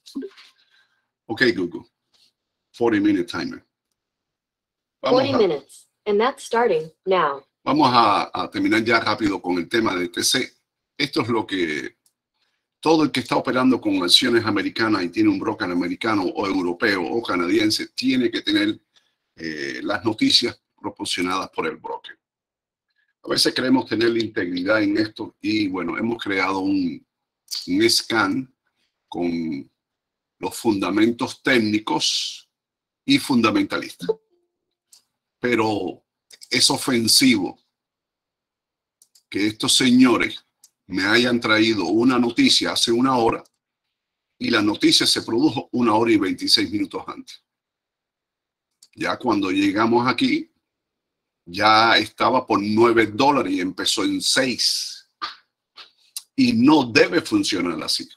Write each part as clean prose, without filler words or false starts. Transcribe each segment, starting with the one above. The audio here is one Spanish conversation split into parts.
Ok, Google. 40-minute timer. 40 minutes, and that's starting now. Vamos a terminar ya rápido con el tema de TC. Esto es lo que todo el que está operando con acciones americanas y tiene un broker americano o europeo o canadiense tiene que tener las noticias proporcionadas por el broker. A veces queremos tener la integridad en esto y bueno, hemos creado un scan con los fundamentos técnicos y fundamentalistas. Pero es ofensivo que estos señores me hayan traído una noticia hace una hora y la noticia se produjo 1 hora y 26 minutos antes. Ya cuando llegamos aquí, ya estaba por $9 y empezó en 6. Y no debe funcionar así.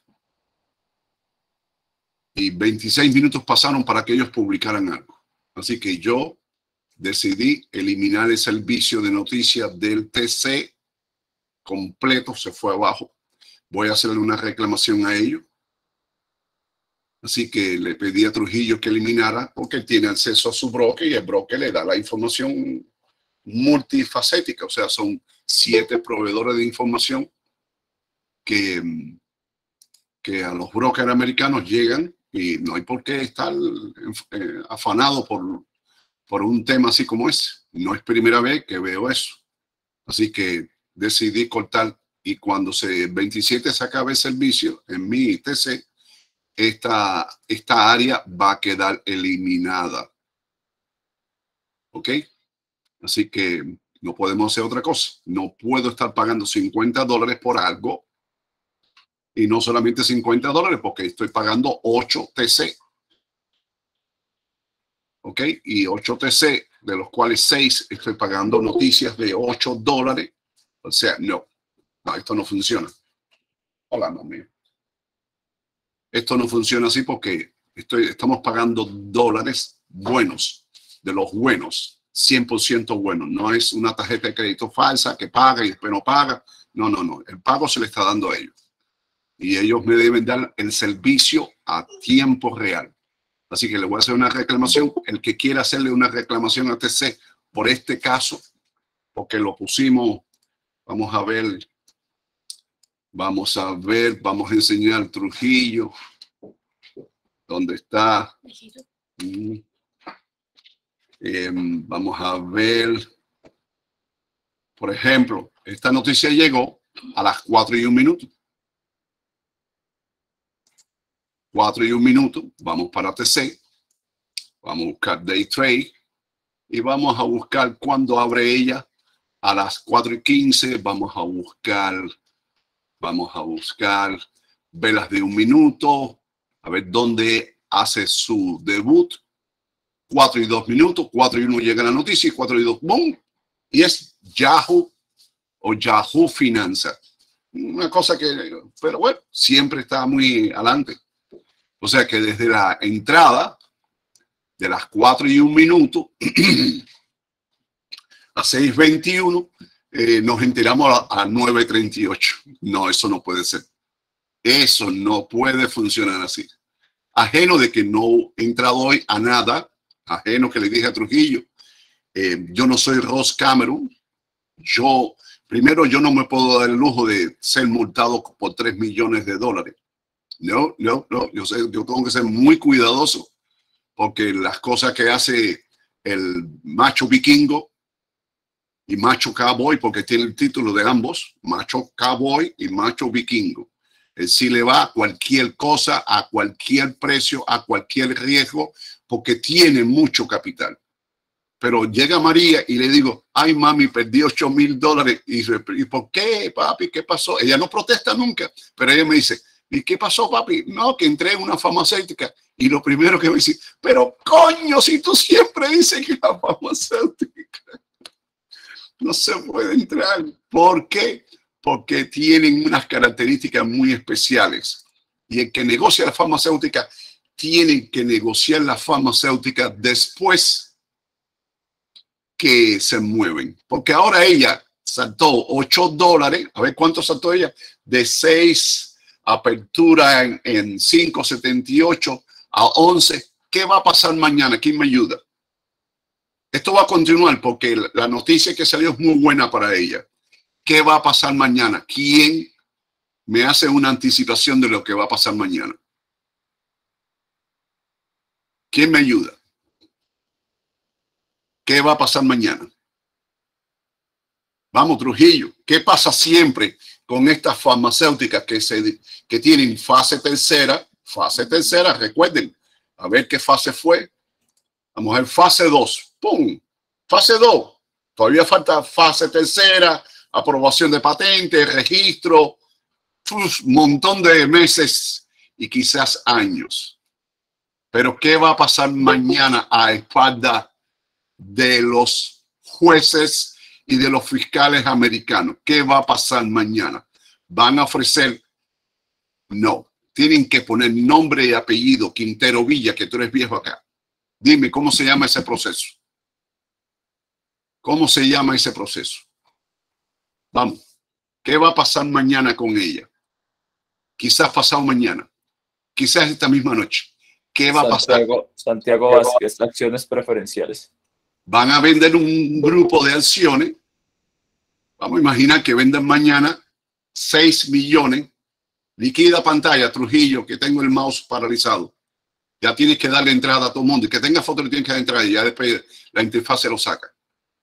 Y 26 minutos pasaron para que ellos publicaran algo. Así que yo decidí eliminar el servicio de noticias del TC completo, se fue abajo. Voy a hacerle una reclamación a ellos. Así que le pedí a Trujillo que eliminara porque él tiene acceso a su broker y el broker le da la información multifacética. O sea, son 7 proveedores de información que a los brokers americanos llegan y no hay por qué estar afanado por un tema así como ese. No es primera vez que veo eso. Así que decidí cortar y cuando el 27 se acabe el servicio en mi TC, esta área va a quedar eliminada. ¿Ok? Así que no podemos hacer otra cosa. No puedo estar pagando $50 por algo y no solamente $50 porque estoy pagando 8 TC. ¿Ok? Y 8 TC, de los cuales 6 estoy pagando noticias de $8. O sea, no, esto no funciona. Hola, no mío. Esto no funciona así porque estamos pagando dólares buenos, de los buenos, 100% buenos. No es una tarjeta de crédito falsa que paga y después no paga. No. El pago se le está dando a ellos. Y ellos me deben dar el servicio a tiempo real. Así que le voy a hacer una reclamación. El que quiera hacerle una reclamación a TC por este caso, porque lo pusimos, vamos a ver, vamos a enseñar Trujillo. ¿Dónde está? Vamos a ver. Por ejemplo, esta noticia llegó a las 4:01. 4:01. Vamos para TC. Vamos a buscar Day Trade. Y vamos a buscar cuándo abre ella. A las 4:15. Vamos a buscar velas de 1 minuto. A ver dónde hace su debut. 4:02 minutos. 4:01 llega la noticia. Y 4:02, ¡boom! Y es Yahoo o Yahoo Finanzas. Una cosa que, pero bueno, siempre está muy adelante. O sea que desde la entrada de las 4:01 minutos a 6:21 nos enteramos a 9:38. No, eso no puede ser. Eso no puede funcionar así. Ajeno de que no he entrado hoy a nada, ajeno que le dije a Trujillo, yo no soy Ross Cameron. Primero, yo no me puedo dar el lujo de ser multado por $3 millones. No. Yo tengo que ser muy cuidadoso porque las cosas que hace el macho vikingo y macho cowboy, porque tiene el título de ambos, macho cowboy y macho vikingo. Él sí le va a cualquier cosa, a cualquier precio, a cualquier riesgo, porque tiene mucho capital. Pero llega María y le digo, ay mami, perdí $8,000. ¿Y por qué, papi? ¿Qué pasó? Ella no protesta nunca, pero ella me dice, ¿y qué pasó, papi? No, que entré en una farmacéutica. Y lo primero que me dice, pero coño, si tú siempre dices que la farmacéutica no se puede entrar. ¿Por qué? Porque tienen unas características muy especiales. Y el que negocia la farmacéutica tiene que negociar la farmacéutica después que se mueven. Porque ahora ella saltó $8. A ver cuánto saltó ella. De 6 apertura en 5.78 a 11. ¿Qué va a pasar mañana? ¿Quién me ayuda? Esto va a continuar porque la noticia que salió es muy buena para ella. ¿Qué va a pasar mañana? ¿Quién me hace una anticipación de lo que va a pasar mañana? ¿Quién me ayuda? ¿Qué va a pasar mañana? Vamos, Trujillo. ¿Qué pasa siempre con estas farmacéuticas que tienen fase tercera? Fase tercera, recuerden. A ver qué fase fue. Vamos a ver fase 2. ¡Pum! Fase 2. Todavía falta fase tercera, aprobación de patentes, registro, un montón de meses y quizás años. Pero ¿qué va a pasar mañana a espalda de los jueces y de los fiscales americanos? ¿Qué va a pasar mañana? ¿Van a ofrecer? No. Tienen que poner nombre y apellido. Quintero Villa, que tú eres viejo acá. Dime, ¿cómo se llama ese proceso? ¿Cómo se llama ese proceso? Vamos. ¿Qué va a pasar mañana con ella? Quizás pasado mañana. Quizás esta misma noche. ¿Qué va a pasar? Santiago Vázquez, acciones preferenciales. Van a vender un grupo de acciones. Vamos a imaginar que venden mañana 6 millones. Liquida pantalla, Trujillo, que tengo el mouse paralizado. Ya tienes que darle entrada a todo el mundo. Y que tenga foto le tienes que dar entrada y ya después la interfaz se lo saca.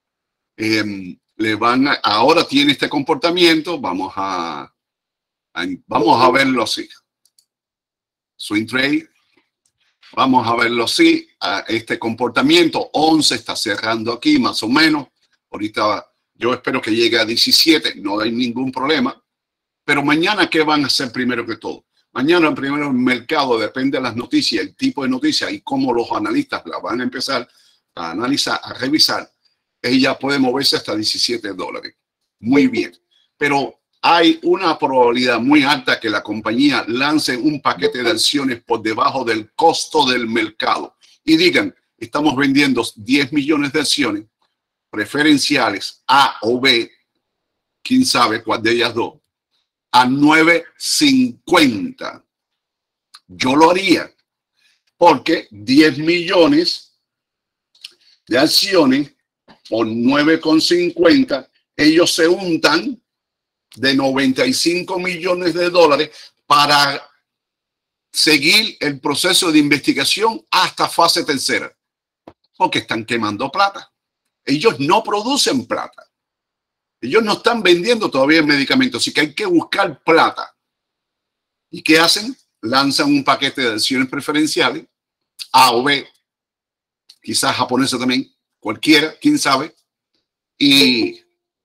Ahora tiene este comportamiento. Vamos a verlo así. Swing trade. Vamos a verlo así. Este comportamiento 11 está cerrando aquí más o menos. Ahorita yo espero que llegue a 17. No hay ningún problema. Pero mañana, ¿qué van a hacer primero que todo? Mañana, primero, el mercado depende de las noticias, el tipo de noticias y cómo los analistas la van a empezar a analizar, a revisar. Ella puede moverse hasta $17. Muy bien. Pero hay una probabilidad muy alta que la compañía lance un paquete de acciones por debajo del costo del mercado. Y digan, estamos vendiendo 10 millones de acciones preferenciales A o B, quién sabe cuál de ellas dos, a 9.50. Yo lo haría porque 10 millones de acciones por 9.50, ellos se untan de 95 millones de dólares para seguir el proceso de investigación hasta fase tercera, porque están quemando plata. Ellos no producen plata. Ellos no están vendiendo todavía el medicamento, así que hay que buscar plata. ¿Y qué hacen? Lanzan un paquete de acciones preferenciales, A o B, quizás japonesa también, cualquiera, quién sabe. Y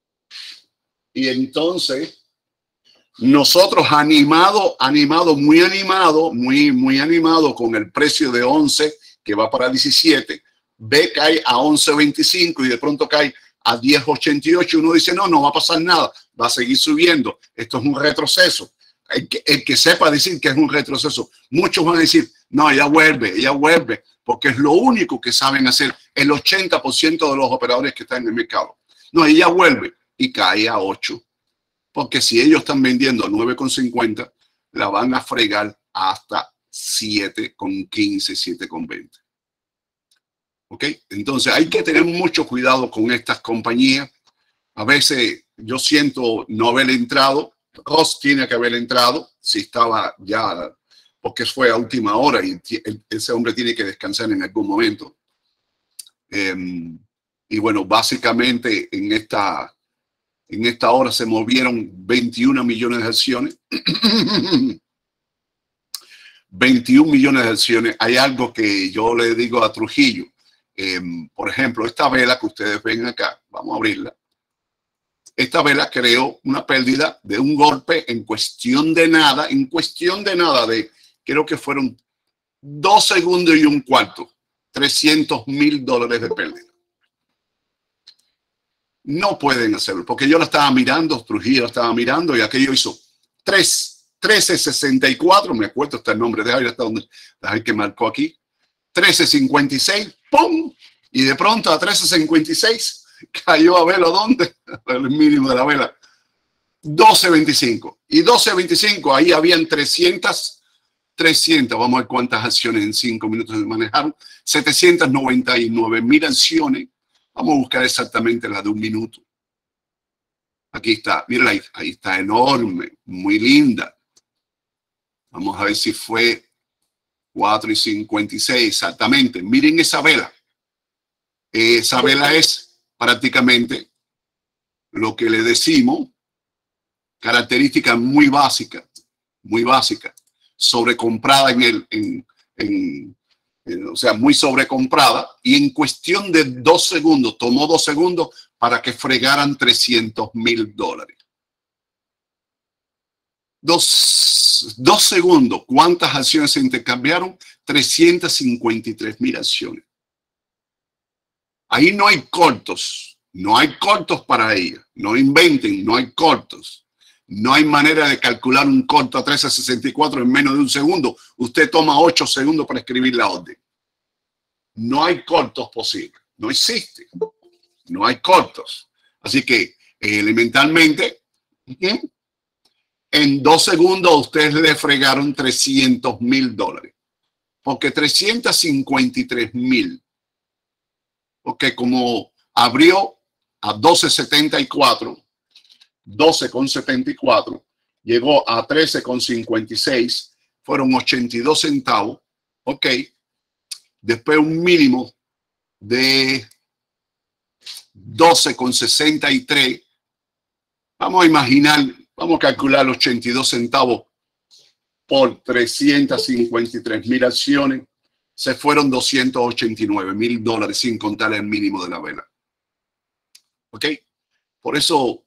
entonces nosotros muy animado con el precio de 11 que va para 17, B cae a 11.25 y de pronto cae a 10.88. Uno dice, no va a pasar nada, va a seguir subiendo. Esto es un retroceso. El que sepa decir que es un retroceso, muchos van a decir, no, ella vuelve, porque es lo único que saben hacer el 80% de los operadores que están en el mercado. No, ella vuelve y cae a 8, porque si ellos están vendiendo a 9.50, la van a fregar hasta 7.15, 7.20. ¿Ok? Entonces hay que tener mucho cuidado con estas compañías. A veces yo siento no haber entrado. Ross tiene que haber entrado si estaba ya, porque fue a última hora y ese hombre tiene que descansar en algún momento. Y bueno, básicamente en esta hora se movieron 21 millones de acciones. 21 millones de acciones. Hay algo que yo le digo a Trujillo. Por ejemplo, esta vela que ustedes ven acá, vamos a abrirla. Esta vela creó una pérdida de un golpe en cuestión de nada, creo que fueron 2 segundos y un cuarto, $300,000 de pérdida. No pueden hacerlo, porque yo la estaba mirando, Trujillo la estaba mirando y aquello hizo 13.64, me acuerdo hasta el nombre, dejar que marcó aquí, 13.56, ¡pum! Y de pronto a 13.56 cayó a ver ¿dónde? El mínimo de la vela. 12.25. Y 12.25, ahí habían 300, vamos a ver cuántas acciones en 5 minutos se manejaron. 799.000 acciones. Vamos a buscar exactamente la de un minuto. Aquí está, mira ahí está enorme, muy linda. Vamos a ver si fue 4.56 exactamente. Miren esa vela. Esa vela es prácticamente lo que le decimos, característica muy básica, sobrecomprada o sea, muy sobrecomprada, y en cuestión de 2 segundos, tomó 2 segundos para que fregaran $300.000. 2 segundos. ¿Cuántas acciones se intercambiaron? 353.000 acciones. Ahí no hay cortos. No hay cortos para ella. No inventen, no hay cortos. No hay manera de calcular un corto a 13.64 en menos de 1 segundo. Usted toma 8 segundos para escribir la orden. No hay cortos posibles. No existe. No hay cortos. Así que elementalmente, en 2 segundos ustedes le fregaron $300.000. Porque 353.000. Porque como abrió a 12.74, 12.74, llegó a 13.56, fueron 82 centavos, ok. Después un mínimo de 12.63. Vamos a imaginar, vamos a calcular los 82 centavos por 353.000 acciones. Se fueron $289.000 sin contar el mínimo de la vela. ¿Ok? Por eso,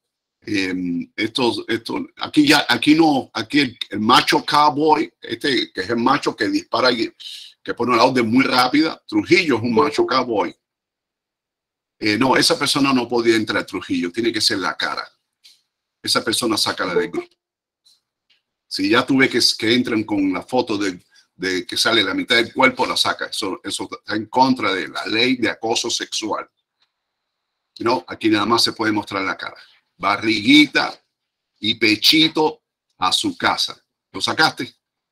aquí el macho cowboy, que es el macho que dispara y que pone la orden muy rápida. Trujillo es un macho cowboy. No, esa persona no podía entrar a Trujillo, tiene que ser la cara. Esa persona saca la de grupo. Si ya tuve que entren con la foto de que sale la mitad del cuerpo, la saca. Eso está en contra de la ley de acoso sexual. No, aquí nada más se puede mostrar la cara. Barriguita y pechito a su casa. ¿Lo sacaste?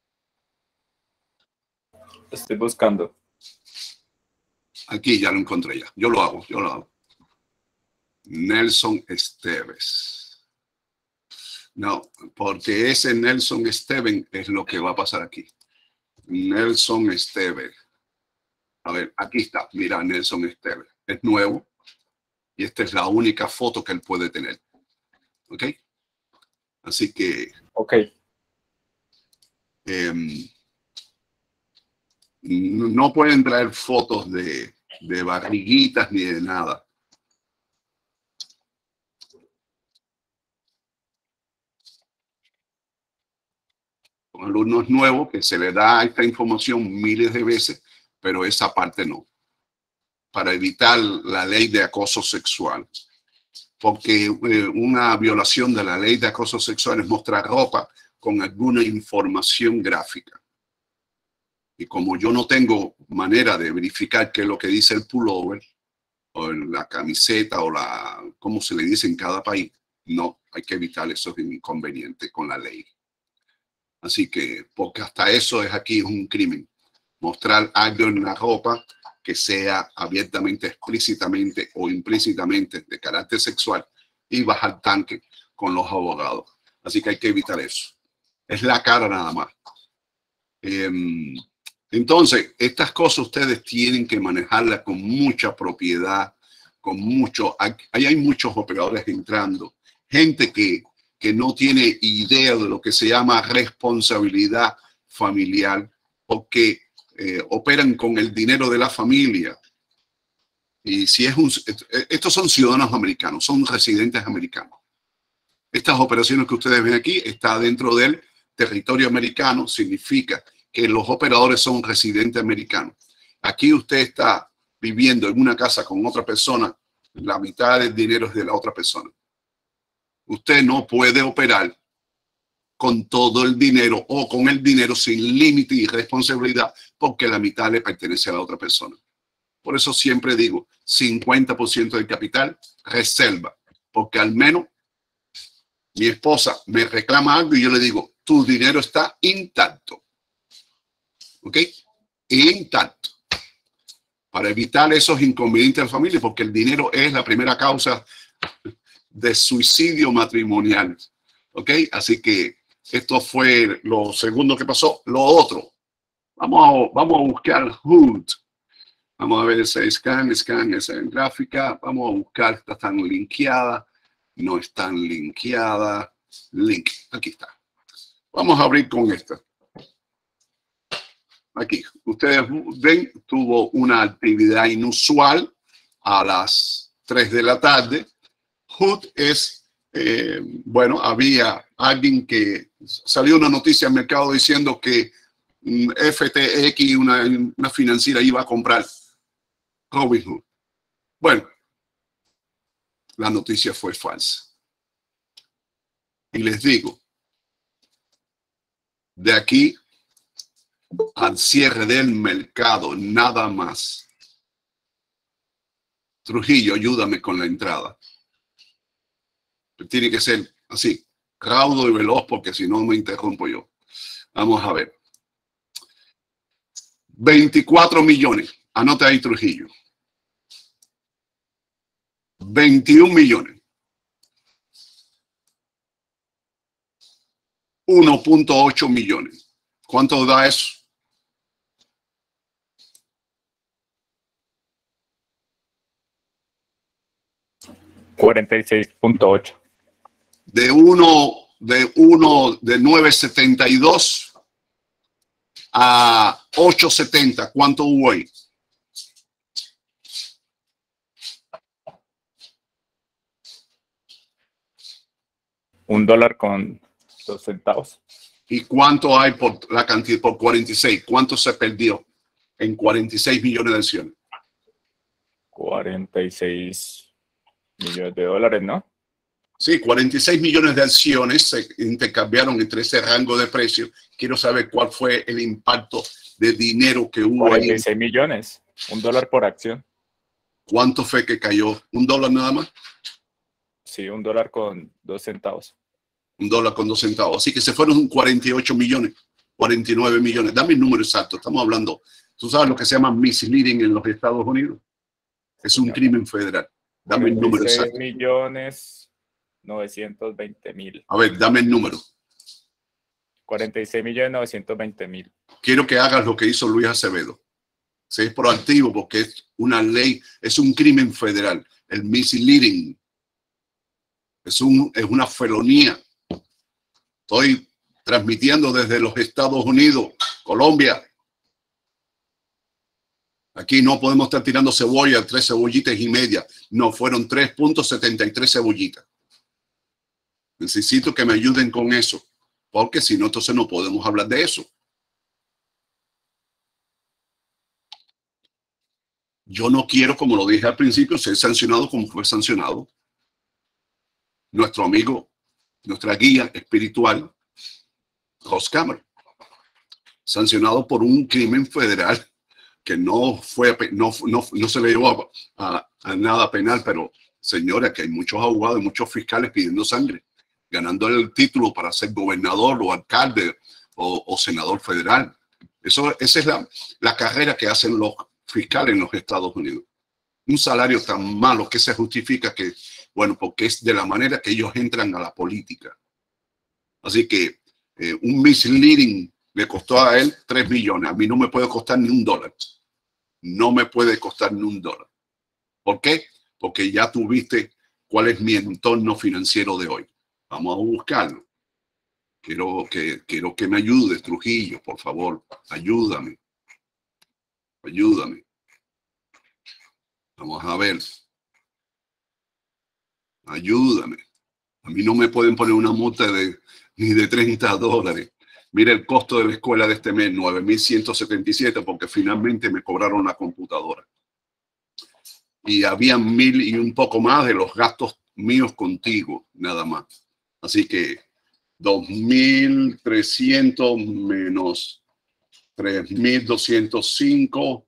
Estoy buscando. Aquí ya lo encontré ya. Yo lo hago. Nelson Esteves. No, porque ese Nelson Esteves es lo que va a pasar aquí. Nelson Esteves. A ver, aquí está. Mira, Nelson Esteves. Es nuevo. Y esta es la única foto que él puede tener. ¿Ok? Así que... Ok. No pueden traer fotos de barriguitas ni de nada. Un alumno es nuevo que se le da esta información miles de veces, pero esa parte no. Para evitar la ley de acoso sexual. Porque una violación de la ley de acoso sexual es mostrar ropa con alguna información gráfica. Y como yo no tengo manera de verificar qué es lo que dice el pullover, o la camiseta, o ¿cómo se le dice en cada país? No, hay que evitar esos inconvenientes con la ley. Así que, porque hasta eso es aquí un crimen. Mostrar algo en la ropa que sea abiertamente, explícitamente o implícitamente de carácter sexual y bajar tanque con los abogados. Así que hay que evitar eso. Es la cara nada más. Entonces, estas cosas ustedes tienen que manejarlas con mucha propiedad, ahí hay muchos operadores entrando, gente que no tiene idea de lo que se llama responsabilidad familiar, porque operan con el dinero de la familia. Y si estos son ciudadanos americanos, son residentes americanos. Estas operaciones que ustedes ven aquí están dentro del territorio americano, significa que los operadores son residentes americanos. Aquí usted está viviendo en una casa con otra persona, la mitad del dinero es de la otra persona. Usted no puede operar con todo el dinero o con el dinero sin límite y responsabilidad porque la mitad le pertenece a la otra persona. Por eso siempre digo 50% del capital reserva, porque al menos mi esposa me reclama algo y yo le digo, tu dinero está intacto. ¿Ok? Intacto. Para evitar esos inconvenientes en la familia, porque el dinero es la primera causa de suicidio matrimonial. ¿Ok? Así que esto fue lo segundo que pasó. Lo otro, vamos a buscar HUD. Vamos a ver ese scan, esa gráfica. Vamos a buscar, están linkeadas. No están linkeadas. Link, aquí está. Vamos a abrir con esta. Aquí, ustedes ven, tuvo una actividad inusual a las 3 de la tarde. HUD es, bueno, había alguien que salió una noticia al mercado diciendo que FTX, una financiera, iba a comprar Robinhood. Bueno, la noticia fue falsa. Y les digo, de aquí al cierre del mercado, nada más. Trujillo, ayúdame con la entrada. Tiene que ser así, raudo y veloz, porque si no me interrumpo yo. Vamos a ver. 24 millones. Anota ahí, Trujillo. 21 millones. 1.8 millones. ¿Cuánto da eso? $46.8. De 9.72 a 8.70. ¿Cuánto hubo ahí? $1.02. ¿Y cuánto hay por la cantidad, por 46? ¿Cuánto se perdió en 46 millones de acciones? 46 millones de dólares, ¿no? Sí, 46 millones de acciones se intercambiaron entre ese rango de precios. Quiero saber cuál fue el impacto de dinero que hubo 46 ahí. millones, $1 por acción. ¿Cuánto fue que cayó? ¿$1 nada más? Sí, $1.02. $1.02. Así que se fueron 48 millones, 49 millones. Dame el número exacto. Estamos hablando, tú sabes lo que se llama misleading en los Estados Unidos. Es un crimen federal. Dame el número exacto. 46.920.000. A ver, dame el número. 46.920.000. Quiero que hagas lo que hizo Luis Acevedo. Si es proactivo, porque es una ley, es un crimen federal. El misleading es una felonía. Estoy transmitiendo desde los Estados Unidos, Colombia. Aquí no podemos estar tirando cebolla, 3 cebollitas y media. No, fueron 3.73 cebollitas. Necesito que me ayuden con eso, porque si no, entonces no podemos hablar de eso. Yo no quiero, como lo dije al principio, ser sancionado como fue sancionado nuestro amigo, nuestra guía espiritual, Ross Cameron, sancionado por un crimen federal que no se le llevó a nada penal, pero señora, que hay muchos abogados y muchos fiscales pidiendo sangre, ganando el título para ser gobernador o alcalde o senador federal. Esa es la carrera que hacen los fiscales en los Estados Unidos. Un salario tan malo que se justifica que, bueno, porque es de la manera que ellos entran a la política. Así que un misleading le costó a él 3 millones. A mí no me puede costar ni $1. No me puede costar ni $1. ¿Por qué? Porque ya tuviste cuál es mi entorno financiero de hoy. Vamos a buscarlo. Quiero que me ayudes, Trujillo, por favor. Ayúdame. Ayúdame. Vamos a ver. Ayúdame. A mí no me pueden poner una multa ni de $30. Mira el costo de la escuela de este mes, 9.177, porque finalmente me cobraron la computadora. Y había 1,000 y un poco más de los gastos míos contigo, nada más. Así que 2.300 menos 3.205,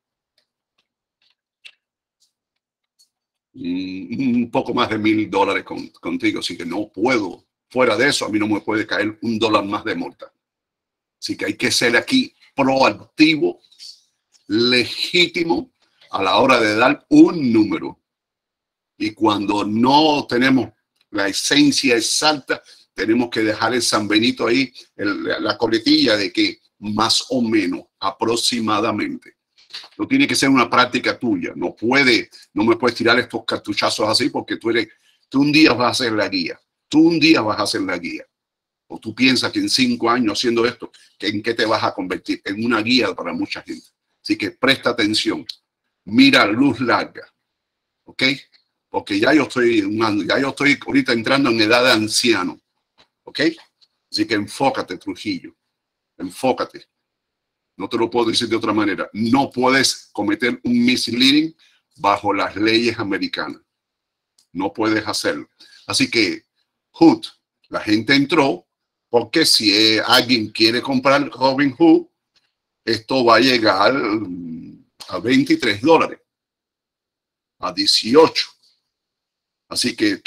un poco más de $1,000 contigo. Así que no puedo Fuera de eso, a mí no me puede caer $1 más de multa. Así que hay que ser aquí proactivo, legítimo a la hora de dar un número. Y cuando no tenemos la esencia exacta, tenemos que dejar el San Benito ahí, la coletilla de que más o menos, aproximadamente. No tiene que ser una práctica tuya. No me puedes tirar estos cartuchazos así porque tú un día vas a ser la guía. Tú un día vas a ser la guía. O tú piensas que en 5 años haciendo esto, ¿en qué te vas a convertir? En una guía para mucha gente. Así que presta atención. Mira luz larga. ¿Ok? Porque ya yo estoy ahorita entrando en edad de anciano. ¿Ok? Así que enfócate, Trujillo. Enfócate. No te lo puedo decir de otra manera. No puedes cometer un misleading bajo las leyes americanas. No puedes hacerlo. Así que, Hood, la gente entró porque si alguien quiere comprar Robinhood, esto va a llegar a $23, a 18. Así que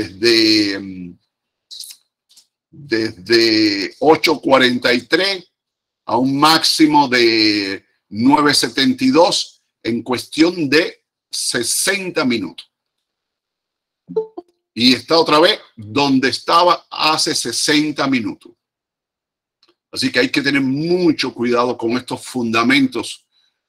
desde 8.43 a un máximo de 9.72 en cuestión de 60 minutos. Y está otra vez donde estaba hace 60 minutos. Así que hay que tener mucho cuidado con estos fundamentos.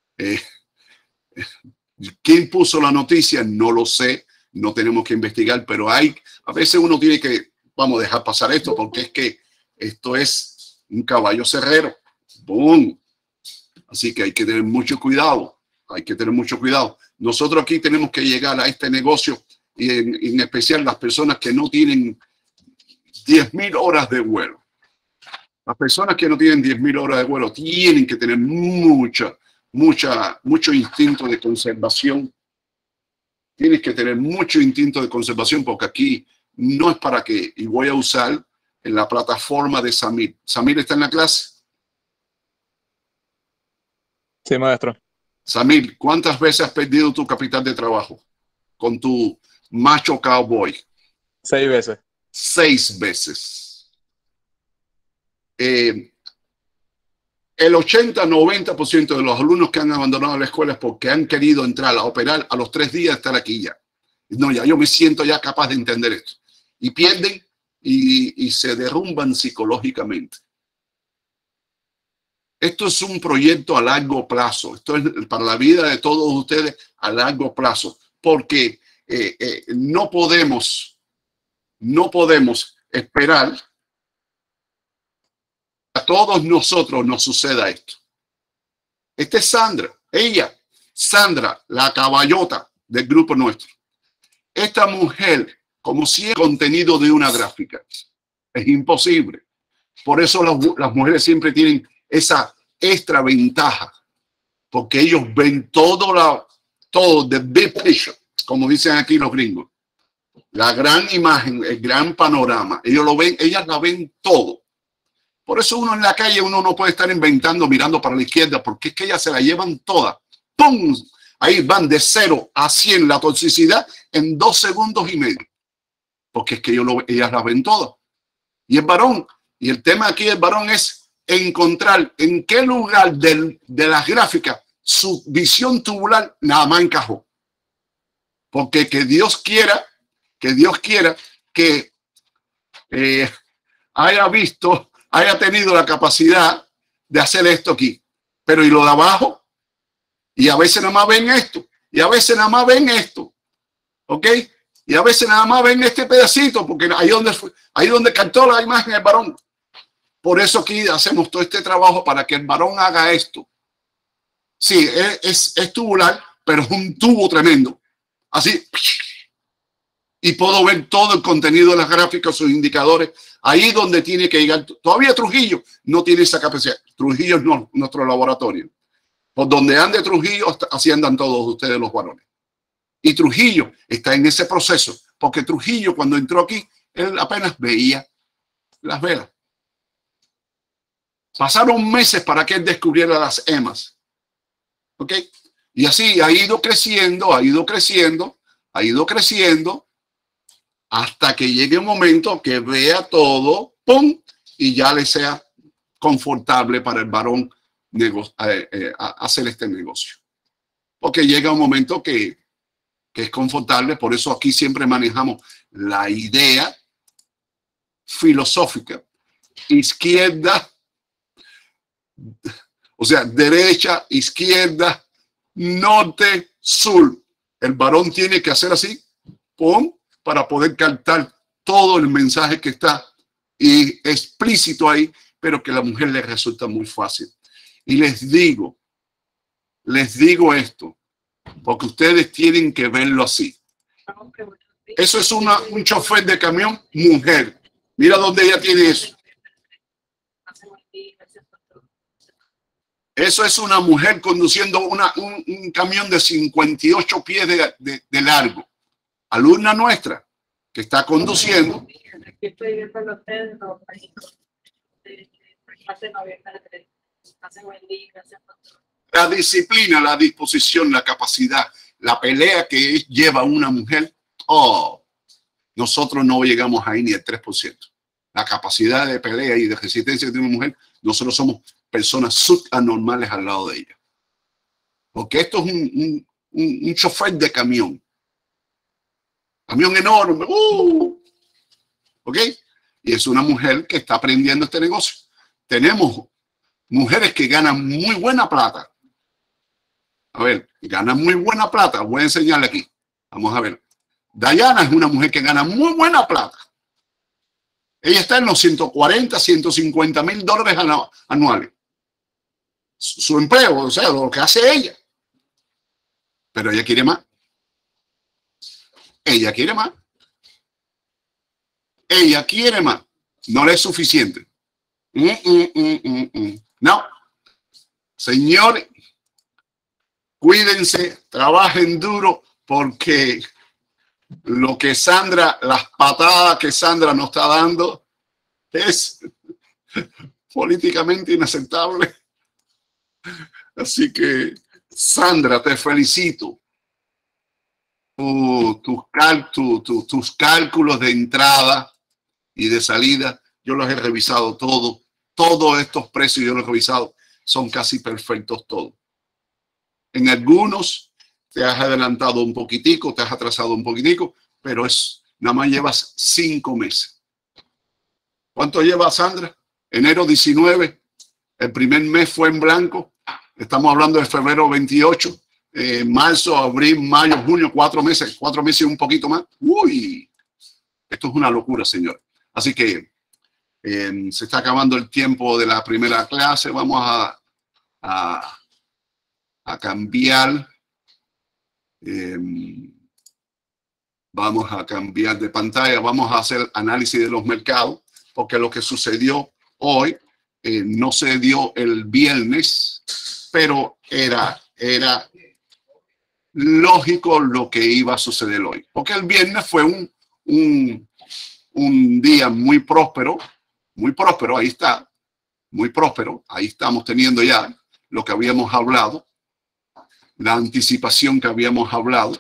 ¿Quién puso la noticia? No lo sé. No tenemos que investigar, pero a veces uno tiene que, vamos a dejar pasar esto, porque es que esto es un caballo cerrero. ¡Boom! Así que hay que tener mucho cuidado. Hay que tener mucho cuidado. Nosotros aquí tenemos que llegar a este negocio, y en especial las personas que no tienen 10.000 horas de vuelo. Las personas que no tienen 10.000 horas de vuelo tienen que tener mucho instinto de conservación. Tienes que tener mucho instinto de conservación porque aquí no es para qué. Y voy a usar en la plataforma de Samir. ¿Samir está en la clase? Sí, maestro. Samir, ¿cuántas veces has perdido tu capital de trabajo con tu macho cowboy? 6 veces. 6 veces. El 80-90% de los alumnos que han abandonado la escuela es porque han querido entrar a operar a los 3 días de estar aquí ya. No, ya yo me siento ya capaz de entender esto. Y pierden y se derrumban psicológicamente. Esto es un proyecto a largo plazo. Esto es para la vida de todos ustedes a largo plazo. Porque no podemos esperar a todos nosotros nos suceda esto. Esta es Sandra. Sandra, la caballota del grupo nuestro. Esta mujer, como si el contenido de una gráfica. Es imposible. Por eso las mujeres siempre tienen esa extra ventaja. Porque ellos ven todo the big picture, como dicen aquí los gringos. La gran imagen, el gran panorama. Ellos lo ven, ellas la ven todo. Por eso uno en la calle, uno no puede estar inventando, mirando para la izquierda, porque es que ellas se la llevan toda. ¡Pum! Ahí van de 0 a 100 la toxicidad en 2 segundos y medio. Porque es que ellas la ven todas. Y el varón, y el tema aquí del varón es encontrar en qué lugar de las gráficas su visión tubular nada más encajó. Porque que Dios quiera que haya tenido la capacidad de hacer esto aquí. Pero y lo de abajo, y a veces nada más ven esto, y a veces nada más ven esto, ¿ok? Y a veces nada más ven este pedacito, porque ahí donde cantó la imagen del varón. Por eso aquí hacemos todo este trabajo para que el varón haga esto. Sí, es tubular, pero es un tubo tremendo. Así. Y puedo ver todo el contenido de las gráficas, sus indicadores, ahí donde tiene que llegar. Todavía Trujillo no tiene esa capacidad. Trujillo es nuestro laboratorio. Por donde ande Trujillo, así andan todos ustedes los varones. Y Trujillo está en ese proceso, porque Trujillo cuando entró aquí, él apenas veía las velas. Pasaron meses para que él descubriera las EMAs. ¿Ok? Y así ha ido creciendo, hasta que llegue un momento que vea todo, ¡pum! Y ya le sea confortable para el varón hacer este negocio. Porque llega un momento que es confortable, por eso aquí siempre manejamos la idea filosófica, izquierda, o sea, derecha, izquierda, norte, sur. El varón tiene que hacer así, ¡pum!, para poder captar todo el mensaje que está explícito ahí, pero que a la mujer le resulta muy fácil. Y les digo esto, porque ustedes tienen que verlo así. Eso es un chofer de camión, mujer. Mira dónde ella tiene eso. Eso es una mujer conduciendo un camión de 58 pies de largo. Alumna nuestra que está conduciendo. La disciplina, la disposición, la capacidad, la pelea que lleva una mujer, nosotros no llegamos ahí ni al 3%. La capacidad de pelea y de resistencia de una mujer, nosotros somos personas subanormales al lado de ella. Porque esto es un chofer de camión. Camión enorme. ¿Ok? Y es una mujer que está aprendiendo este negocio. Tenemos mujeres que ganan muy buena plata. A ver, ganan muy buena plata. Voy a enseñarle aquí. Vamos a ver. Dayana es una mujer que gana muy buena plata. Ella está en los 140, 150 mil dólares anuales. Su empleo, o sea, lo que hace ella. Pero ella quiere más. Ella quiere más. Ella quiere más. No le es suficiente. No. Señores, cuídense, trabajen duro, porque lo que Sandra, las patadas que Sandra nos está dando es políticamente inaceptable. Así que, Sandra, te felicito. Tus cálculos de entrada y de salida, yo los he revisado todos. Todos estos precios yo los he revisado. Son casi perfectos todos. En algunos te has adelantado un poquitico, te has atrasado un poquitico, pero nada más llevas 5 meses. ¿Cuánto lleva, Sandra? Enero 19, el primer mes fue en blanco. Estamos hablando de febrero 28, marzo, abril, mayo, junio, 4 meses y un poquito más. Uy, esto es una locura, señor. Así que se está acabando el tiempo de la primera clase. Vamos a cambiar. Vamos a cambiar de pantalla. Vamos a hacer análisis de los mercados, porque lo que sucedió hoy no se dio el viernes, pero era lógico lo que iba a suceder hoy, porque el viernes fue un día muy próspero, ahí está, muy próspero, ahí estamos teniendo ya lo que habíamos hablado, la anticipación que habíamos hablado,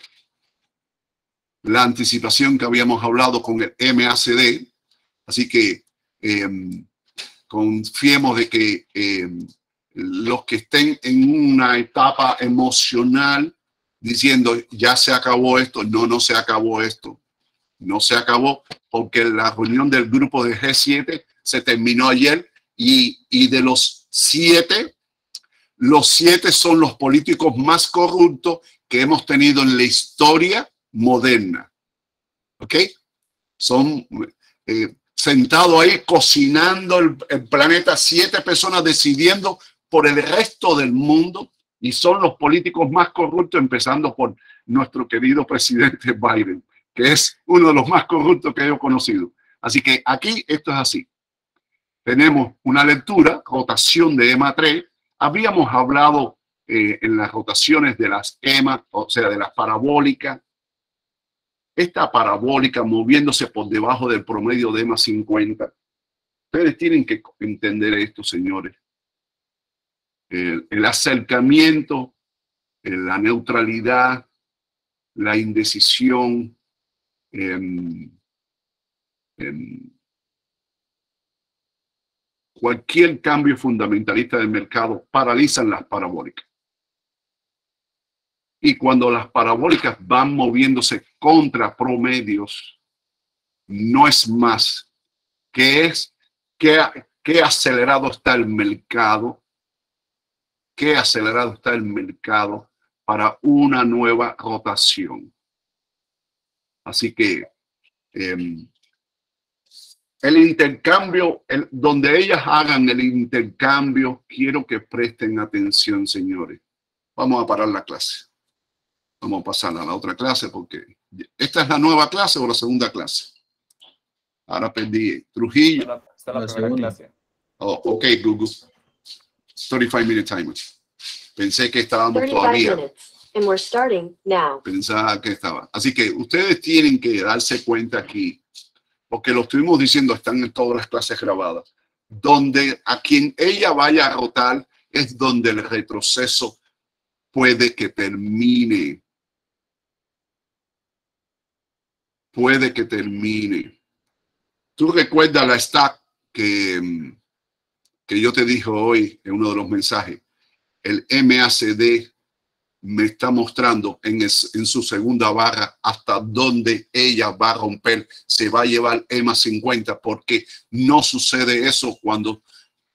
con el MACD, así que confiemos de que los que estén en una etapa emocional diciendo ya se acabó esto, no se acabó esto, no se acabó, porque la reunión del grupo de G7 se terminó ayer y de los 7 son los políticos más corruptos que hemos tenido en la historia moderna. ¿Ok? Son sentados ahí cocinando el planeta, 7 personas decidiendo por el resto del mundo, y son los políticos más corruptos, empezando por nuestro querido presidente Biden, que es uno de los más corruptos que he conocido. Así que aquí esto es así. Tenemos una lectura, rotación de EMA 3. Habíamos hablado en las rotaciones de las EMA, o sea, de las parabólicas. Esta parabólica moviéndose por debajo del promedio de EMA 50. Ustedes tienen que entender esto, señores. El acercamiento, la neutralidad, la indecisión, cualquier cambio fundamentalista del mercado paralizan las parabólicas. Y cuando las parabólicas van moviéndose contra promedios, no es más que qué acelerado está el mercado, qué acelerado está el mercado para una nueva rotación. Así que el intercambio, donde ellas hagan el intercambio, quiero que presten atención, señores. Vamos a parar la clase. Vamos a pasar a la otra clase porque esta es la nueva clase o la segunda clase. Ahora perdí Trujillo. Esta es la primera clase. Oh, ok, Google. 35-minute timer. Pensé que estábamos 35 todavía. minutes, and we're starting now. Pensaba que estaba. Así que ustedes tienen que darse cuenta aquí, porque lo estuvimos diciendo, están en todas las clases grabadas, donde a quien ella vaya a rotar es donde el retroceso puede que termine. Puede que termine. Tú recuerdas la stack que yo te dije hoy en uno de los mensajes. El MACD me está mostrando en su segunda barra hasta dónde ella va a romper, se va a llevar EMA 50, porque no sucede eso cuando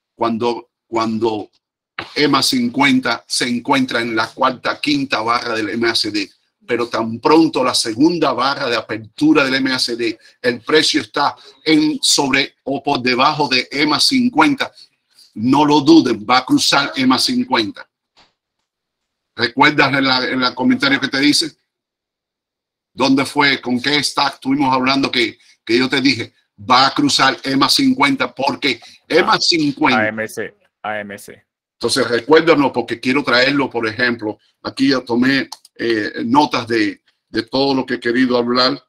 EMA 50 se encuentra en la cuarta, quinta barra del MACD. Pero tan pronto la segunda barra de apertura del MACD, el precio está sobre o por debajo de EMA 50, no lo duden, va a cruzar EMA 50. ¿Recuerdas en el comentario que te dice? ¿Dónde fue? ¿Con qué stack estuvimos hablando que yo te dije? Va a cruzar EMA 50 porque EMA 50... AMC. Entonces recuérdanos porque quiero traerlo, por ejemplo. Aquí yo tomé notas de todo lo que he querido hablar.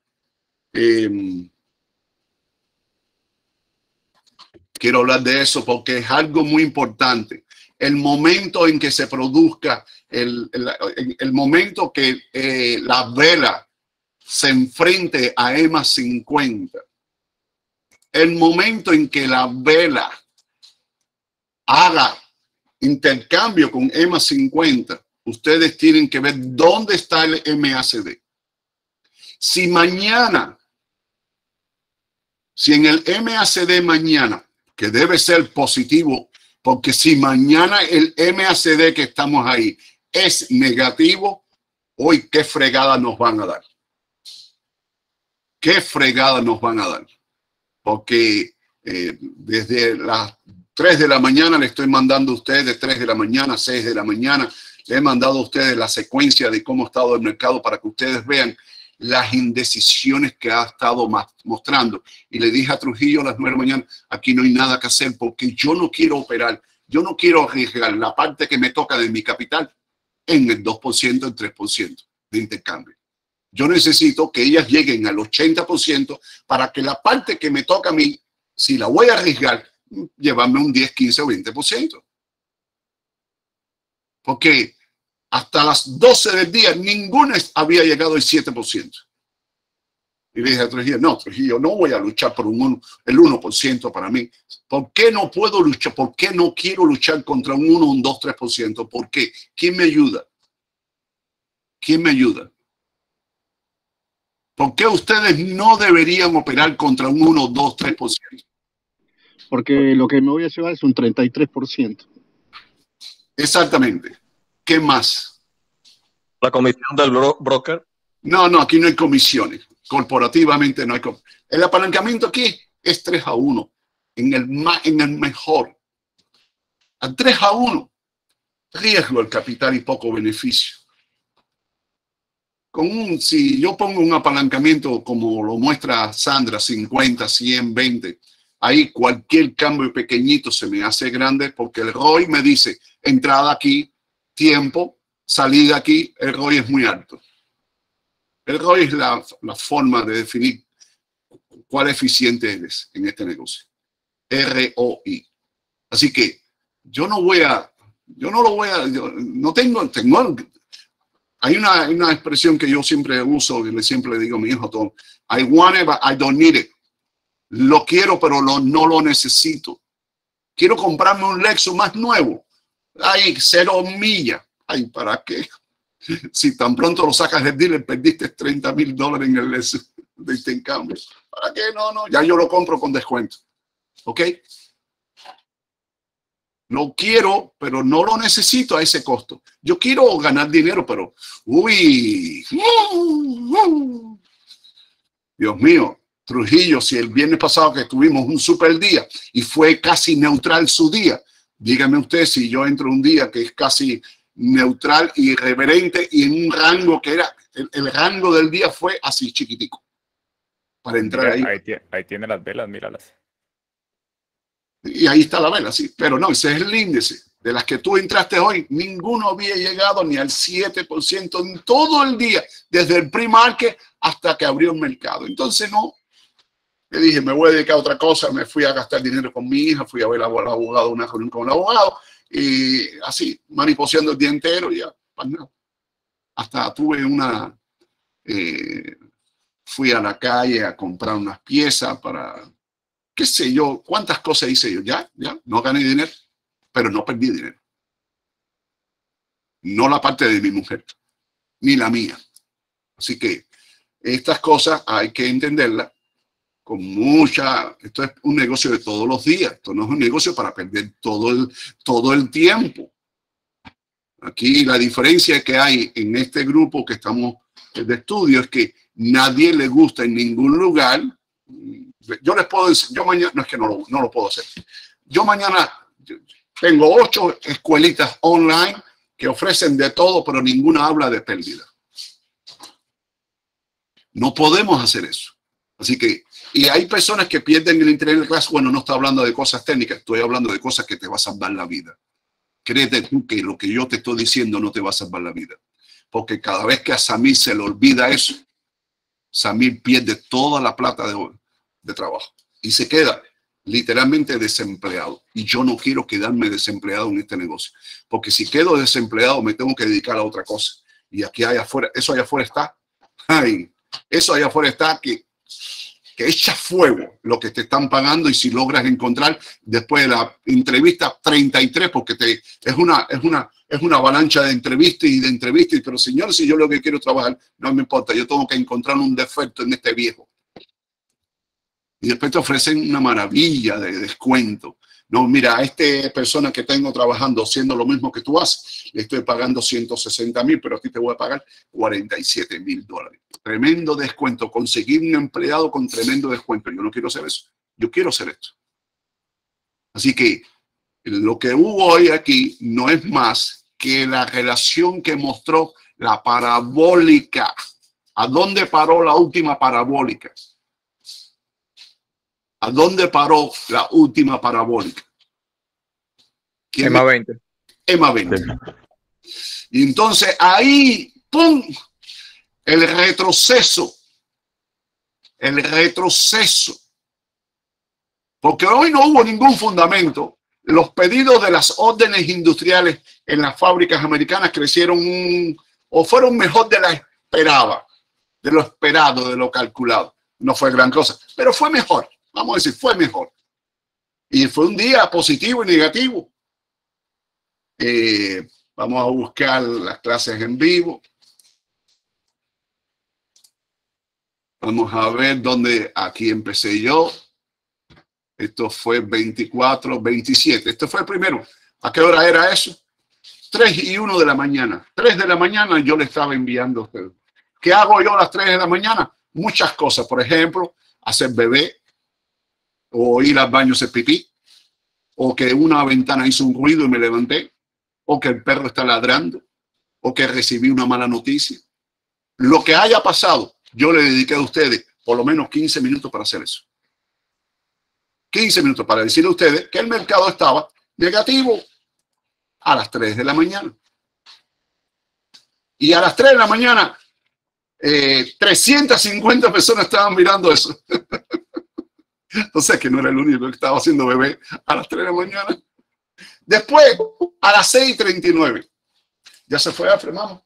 Quiero hablar de eso porque es algo muy importante. El momento en que se produzca, el momento que la vela se enfrente a EMA 50, el momento en que la vela haga intercambio con EMA 50, ustedes tienen que ver dónde está el MACD. Si en el MACD mañana, que debe ser positivo, porque si mañana el MACD que estamos ahí es negativo, hoy qué fregada nos van a dar. Qué fregada nos van a dar. Porque desde las 3 de la mañana le estoy mandando a ustedes, 3 de la mañana, 6 de la mañana, le he mandado a ustedes la secuencia de cómo ha estado el mercado para que ustedes vean las indecisiones que ha estado mostrando. Y le dije a Trujillo a las 9 de la mañana, aquí no hay nada que hacer porque yo no quiero operar, yo no quiero arriesgar la parte que me toca de mi capital en el 2%, el 3% de intercambio. Yo necesito que ellas lleguen al 80% para que la parte que me toca a mí, si la voy a arriesgar, llevarme un 10, 15 o 20%. Porque hasta las 12 del día ninguna había llegado al 7%. Y le dije a Trujillo, no, Trujillo, no voy a luchar por el 1% para mí. ¿Por qué no puedo luchar? ¿Por qué no quiero luchar contra un 1, un 2, 3%? ¿Por qué? ¿Quién me ayuda? ¿Quién me ayuda? ¿Por qué ustedes no deberían operar contra un 1, 2, 3%? Porque lo que me voy a llevar es un 33%. Exactamente. ¿Qué más? La comisión del broker. No, aquí no hay comisiones. Corporativamente no hay comisiones. El apalancamiento aquí es 3-1. En el mejor. A 3-1. Riesgo el capital y poco beneficio. Si yo pongo un apalancamiento como lo muestra Sandra, 50, 100, 20, ahí cualquier cambio pequeñito se me hace grande porque el ROI me dice entrada aquí, tiempo, salida aquí, el ROI es muy alto. El ROI es la forma de definir cuál eficiente eres en este negocio. ROI. Así que hay una expresión que yo siempre uso, que siempre le digo a mi hijo, I want it, but I don't need it. Lo quiero, pero no lo necesito. Quiero comprarme un Lexus más nuevo. Ay, 0 millas. Ay, ¿para qué? Si tan pronto lo sacas del dealer, perdiste $30,000 en el Lexus de intercambio. ¿Para qué? No, ya yo lo compro con descuento. ¿Ok? Lo quiero, pero no lo necesito a ese costo. Yo quiero ganar dinero, pero uy, Dios mío, Trujillo, si el viernes pasado que tuvimos un super día y fue casi neutral su día, dígame usted si yo entro un día que es casi neutral, irreverente y en un rango que era, el rango del día fue así chiquitico para entrar Mira, ahí. ahí tiene las velas, míralas. Y ahí está la vela, sí. Pero no, ese es el índice. De las que tú entraste hoy, ninguno había llegado ni al 7% en todo el día, desde el pre-market hasta que abrió el mercado. Entonces, no, le dije, me voy a dedicar a otra cosa. Me fui a gastar dinero con mi hija, fui a ver al abogado, una reunión con el abogado, y así, mariposeando el día entero, y ya, pues nada. Hasta tuve fui a la calle a comprar unas piezas para, qué sé yo, cuántas cosas hice yo. Ya, no gané dinero, pero no perdí dinero. No la parte de mi mujer, ni la mía. Así que estas cosas hay que entenderlas con mucha. Esto es un negocio de todos los días. Esto no es un negocio para perder todo el tiempo. Aquí la diferencia que hay en este grupo que estamos de estudio es que nadie le gusta en ningún lugar. Yo les puedo decir, yo mañana, no es que no lo puedo hacer. Yo mañana tengo 8 escuelitas online que ofrecen de todo, pero ninguna habla de pérdida. No podemos hacer eso. Así que, y hay personas que pierden el interés en la clase. Bueno, no estoy hablando de cosas técnicas, estoy hablando de cosas que te va a salvar la vida. Créete tú que lo que yo te estoy diciendo no te va a salvar la vida. Porque cada vez que a Samir se le olvida eso, Samir pierde toda la plata de trabajo y se queda literalmente desempleado. Y yo no quiero quedarme desempleado en este negocio, porque si quedo desempleado me tengo que dedicar a otra cosa. Y aquí allá afuera, eso allá afuera está, eso allá afuera está que echa fuego lo que te están pagando. Y si logras encontrar después de la entrevista 33, porque es una avalancha de entrevistas y de entrevistas, pero señor, si yo lo que quiero trabajar, no me importa, yo tengo que encontrar un defecto en este viejo. Y después te ofrecen una maravilla de descuento. No, mira, a esta persona que tengo trabajando haciendo lo mismo que tú haces, le estoy pagando 160,000, pero a ti te voy a pagar $47,000. Tremendo descuento. Conseguir un empleado con tremendo descuento. Yo no quiero hacer eso. Yo quiero hacer esto. Así que lo que hubo hoy aquí no es más que la relación que mostró la parabólica. ¿A dónde paró la última parabólica? ¿A dónde paró la última parabólica? EMA 20. EMA 20. Y entonces ahí, ¡pum! El retroceso. El retroceso. Porque hoy no hubo ningún fundamento. Los pedidos de las órdenes industriales en las fábricas americanas crecieron o fueron mejor de lo esperado, de lo calculado. No fue gran cosa, pero fue mejor. Vamos a decir, fue mejor. Y fue un día positivo y negativo. Vamos a buscar las clases en vivo. Vamos a ver dónde aquí empecé yo. Esto fue 24, 27. Esto fue el primero. ¿A qué hora era eso? 3:01 de la mañana. 3 de la mañana yo le estaba enviando a usted. ¿Qué hago yo a las 3 de la mañana? Muchas cosas. Por ejemplo, hacer bebé, o ir al baño a hacer pipí, o que una ventana hizo un ruido y me levanté, o que el perro está ladrando, o que recibí una mala noticia. Lo que haya pasado, yo le dediqué a ustedes por lo menos 15 minutos para hacer eso. 15 minutos para decirle a ustedes que el mercado estaba negativo a las 3 de la mañana. Y a las 3 de la mañana, 350 personas estaban mirando eso. Entonces, que no era el único que estaba haciendo bebé a las 3 de la mañana. Después, a las 6:39. Ya se fue a Fremamo.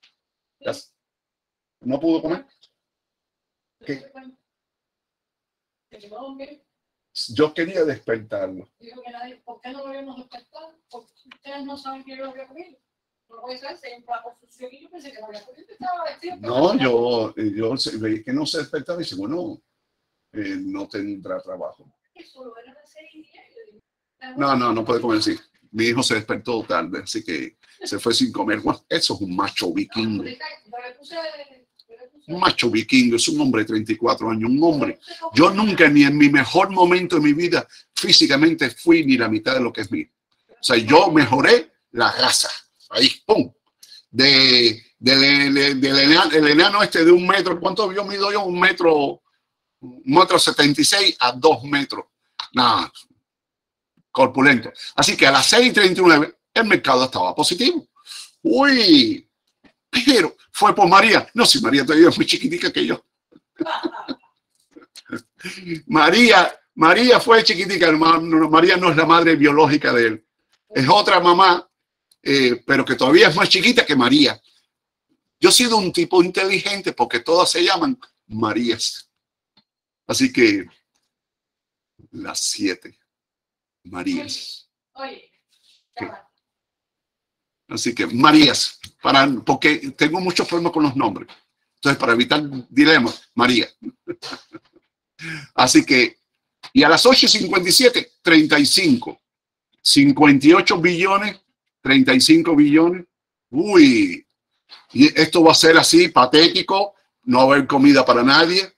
¿No pudo comer? ¿Qué? Yo quería despertarlo. Digo que nadie, ¿por qué no lo habíamos despertado? Porque ustedes no saben que yo lo había comido. No voy a saber si hay un plato sucio y yo pensé que lo había comido. Estaba vestido. No, yo veí que no se despertaba y dice, bueno, no tendrá trabajo. Eso era las 6:10. No puede comer así. Mi hijo se despertó tarde, así que se fue sin comer. Bueno, eso es un macho vikingo. Un macho vikingo, es un hombre de 34 años, un hombre. Yo nunca, ni en mi mejor momento de mi vida, físicamente fui ni la mitad de lo que es mío. O sea, yo mejoré la raza. Ahí, ¡pum! Del enano este de 1 metro, ¿cuánto yo mido yo? 1,76 a 2 metros. Nada, corpulento. Así que a las 6:39 el mercado estaba positivo. Uy, pero fue por María. No, si María todavía es muy chiquitica que yo. María fue chiquitica. María no es la madre biológica de él. Es otra mamá, pero que todavía es más chiquita que María. Yo he sido un tipo inteligente porque todas se llaman Marías. Así que las 7 Marías. Así que Marías, porque tengo muchos problemas con los nombres. Entonces, para evitar dilemas, María. Así que, y a las 8:57, 35. 58 billones, 35 billones. Uy, y esto va a ser así, patético, no va a haber comida para nadie.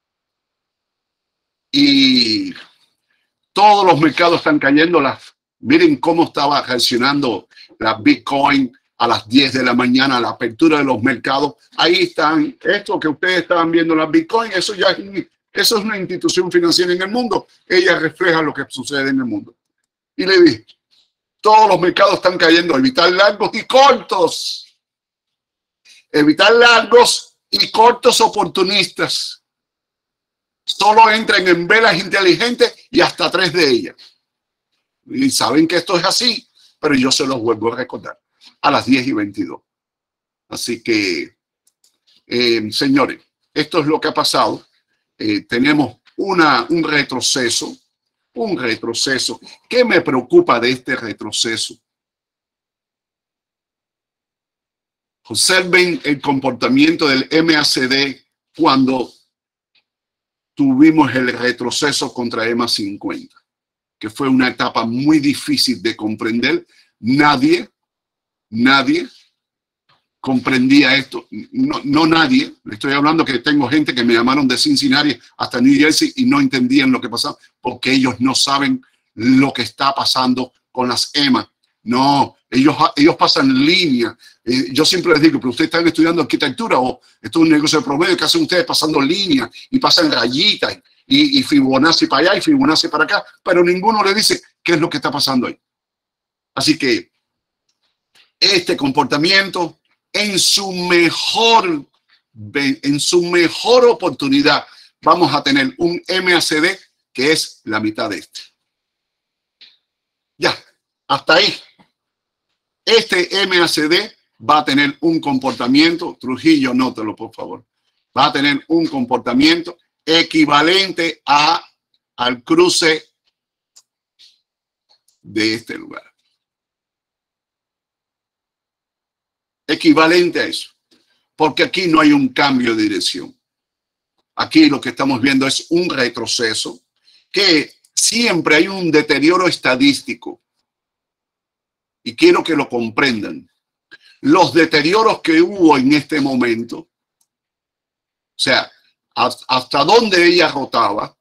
Y todos los mercados están cayendo. Miren cómo estaba reaccionando la Bitcoin a las 10 de la mañana, a la apertura de los mercados. Ahí están, esto que ustedes estaban viendo, la Bitcoin, eso es una institución financiera en el mundo. Ella refleja lo que sucede en el mundo. Y le dije, todos los mercados están cayendo, evitar largos y cortos. Evitar largos y cortos oportunistas. Solo entran en velas inteligentes y hasta 3 de ellas. Y saben que esto es así, pero yo se los vuelvo a recordar a las 10:22. Así que, señores, esto es lo que ha pasado. Tenemos un retroceso. Un retroceso. ¿Qué me preocupa de este retroceso? Observen el comportamiento del MACD cuando tuvimos el retroceso contra EMA 50, que fue una etapa muy difícil de comprender. Nadie comprendía esto. No nadie. Le estoy hablando que tengo gente que me llamaron de Cincinnati hasta New Jersey y no entendían lo que pasaba porque ellos no saben lo que está pasando con las EMA. No, ellos pasan línea. Yo siempre les digo, pero ustedes están estudiando arquitectura o esto es un negocio de promedio, que hacen ustedes pasando línea y pasan rayitas y Fibonacci para allá y Fibonacci para acá, pero ninguno le dice qué es lo que está pasando ahí. Así que este comportamiento en su mejor oportunidad vamos a tener un MACD que es la mitad de este. Ya, hasta ahí. Este MACD va a tener un comportamiento, Trujillo, nótelo por favor, va a tener un comportamiento equivalente al cruce de este lugar. Equivalente a eso, porque aquí no hay un cambio de dirección. Aquí lo que estamos viendo es un retroceso, que siempre hay un deterioro estadístico. Y quiero que lo comprendan. Los deterioros que hubo en este momento, o sea, hasta dónde ella rotaba,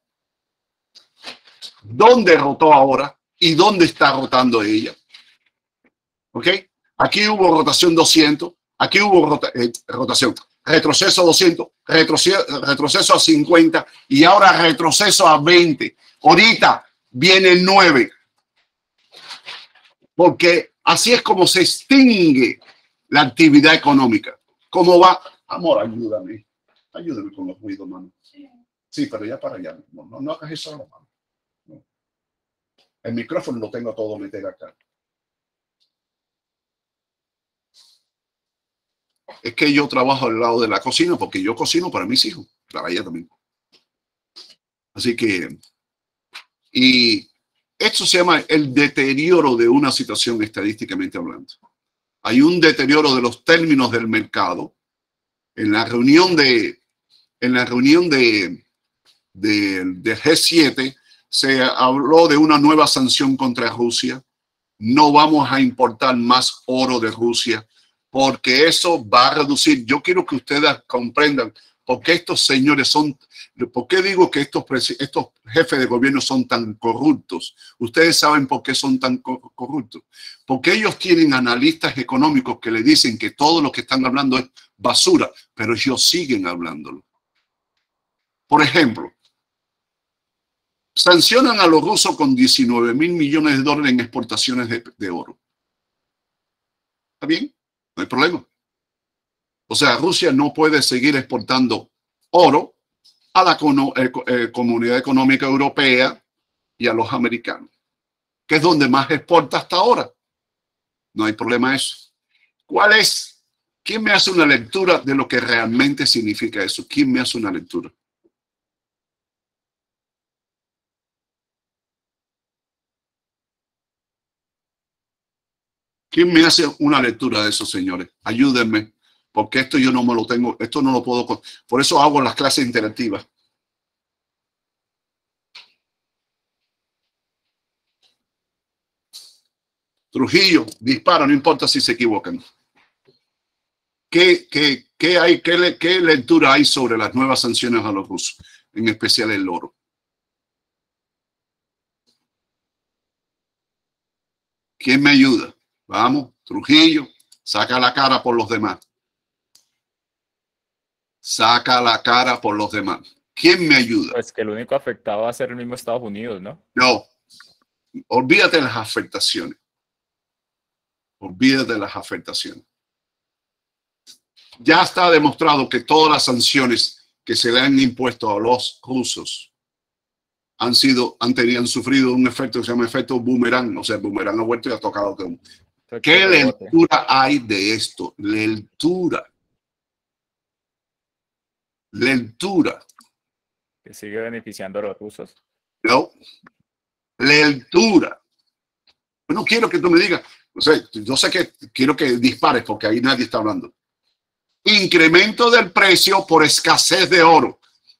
dónde rotó ahora y dónde está rotando ella. ¿Ok? Aquí hubo rotación 200, aquí hubo rotación, retroceso 200, retroceso a 50 y ahora retroceso a 20. Ahorita viene 9. Porque así es como se extingue la actividad económica. ¿Cómo va? Amor, ayúdame. Ayúdame con los ruidos, mano. Sí, pero ya para allá. No hagas eso, mano. No. El micrófono lo tengo todo meter acá. Es que yo trabajo al lado de la cocina porque yo cocino para mis hijos, para ella también. Así que, y esto se llama el deterioro de una situación estadísticamente hablando. Hay un deterioro de los términos del mercado. En la reunión de G7 se habló de una nueva sanción contra Rusia. No vamos a importar más oro de Rusia porque eso va a reducir. Yo quiero que ustedes comprendan por qué estos señores son, por qué digo que estos jefes de gobierno son tan corruptos. Ustedes saben por qué son tan corruptos. Porque ellos tienen analistas económicos que le dicen que todo lo que están hablando es basura, pero ellos siguen hablándolo. Por ejemplo, sancionan a los rusos con 19.000 millones de dólares en exportaciones de oro. ¿Está bien? No hay problema. O sea, Rusia no puede seguir exportando oro a la Comunidad Económica Europea y a los americanos, que es donde más exporta hasta ahora. No hay problema eso. ¿Cuál es? ¿Quién me hace una lectura de lo que realmente significa eso? ¿Quién me hace una lectura? ¿Quién me hace una lectura de eso, señores? Ayúdenme, porque esto yo no me lo tengo, esto no lo puedo. Por eso hago las clases interactivas. Trujillo, dispara, no importa si se equivocan. ¿Qué lectura hay sobre las nuevas sanciones a los rusos, en especial el oro? ¿Quién me ayuda? Vamos, Trujillo, saca la cara por los demás. Saca la cara por los demás. ¿Quién me ayuda? Pues que el único afectado va a ser el mismo Estados Unidos, ¿no? No, olvídate de las afectaciones. Olvídate de las afectaciones. Ya está demostrado que todas las sanciones que se le han impuesto a los rusos han sufrido un efecto que se llama efecto boomerang. O sea, el boomerang ha vuelto y ha tocado. ¿Qué lectura hay de esto? Lectura. Que sigue beneficiando a los rusos. No. Lectura. Yo no quiero que tú me digas. O sea, yo sé que quiero que dispares porque ahí nadie está hablando. Incremento del precio por escasez de oro.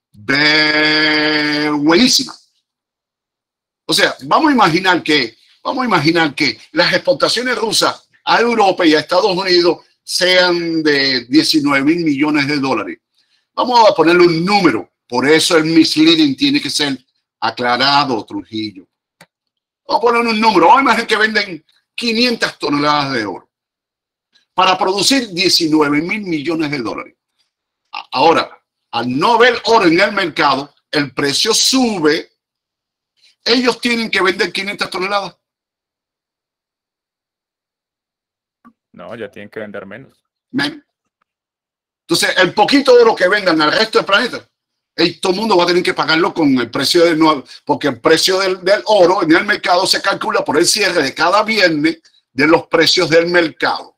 Buenísima. O sea, vamos a imaginar que las exportaciones rusas a Europa y a Estados Unidos sean de 19.000 millones de dólares. Vamos a ponerle un número. Por eso el misleading tiene que ser aclarado, Trujillo. Vamos a poner un número. Vamos a imaginar que venden 500 toneladas de oro para producir 19.000 millones de dólares. Ahora, al no haber oro en el mercado, el precio sube. Ellos tienen que vender 500 toneladas. No, ya tienen que vender menos. Entonces, el poquito oro que vendan al resto del planeta, todo el mundo va a tener que pagarlo con el precio del nuevo, porque el precio del oro en el mercado se calcula por el cierre de cada viernes de los precios del mercado.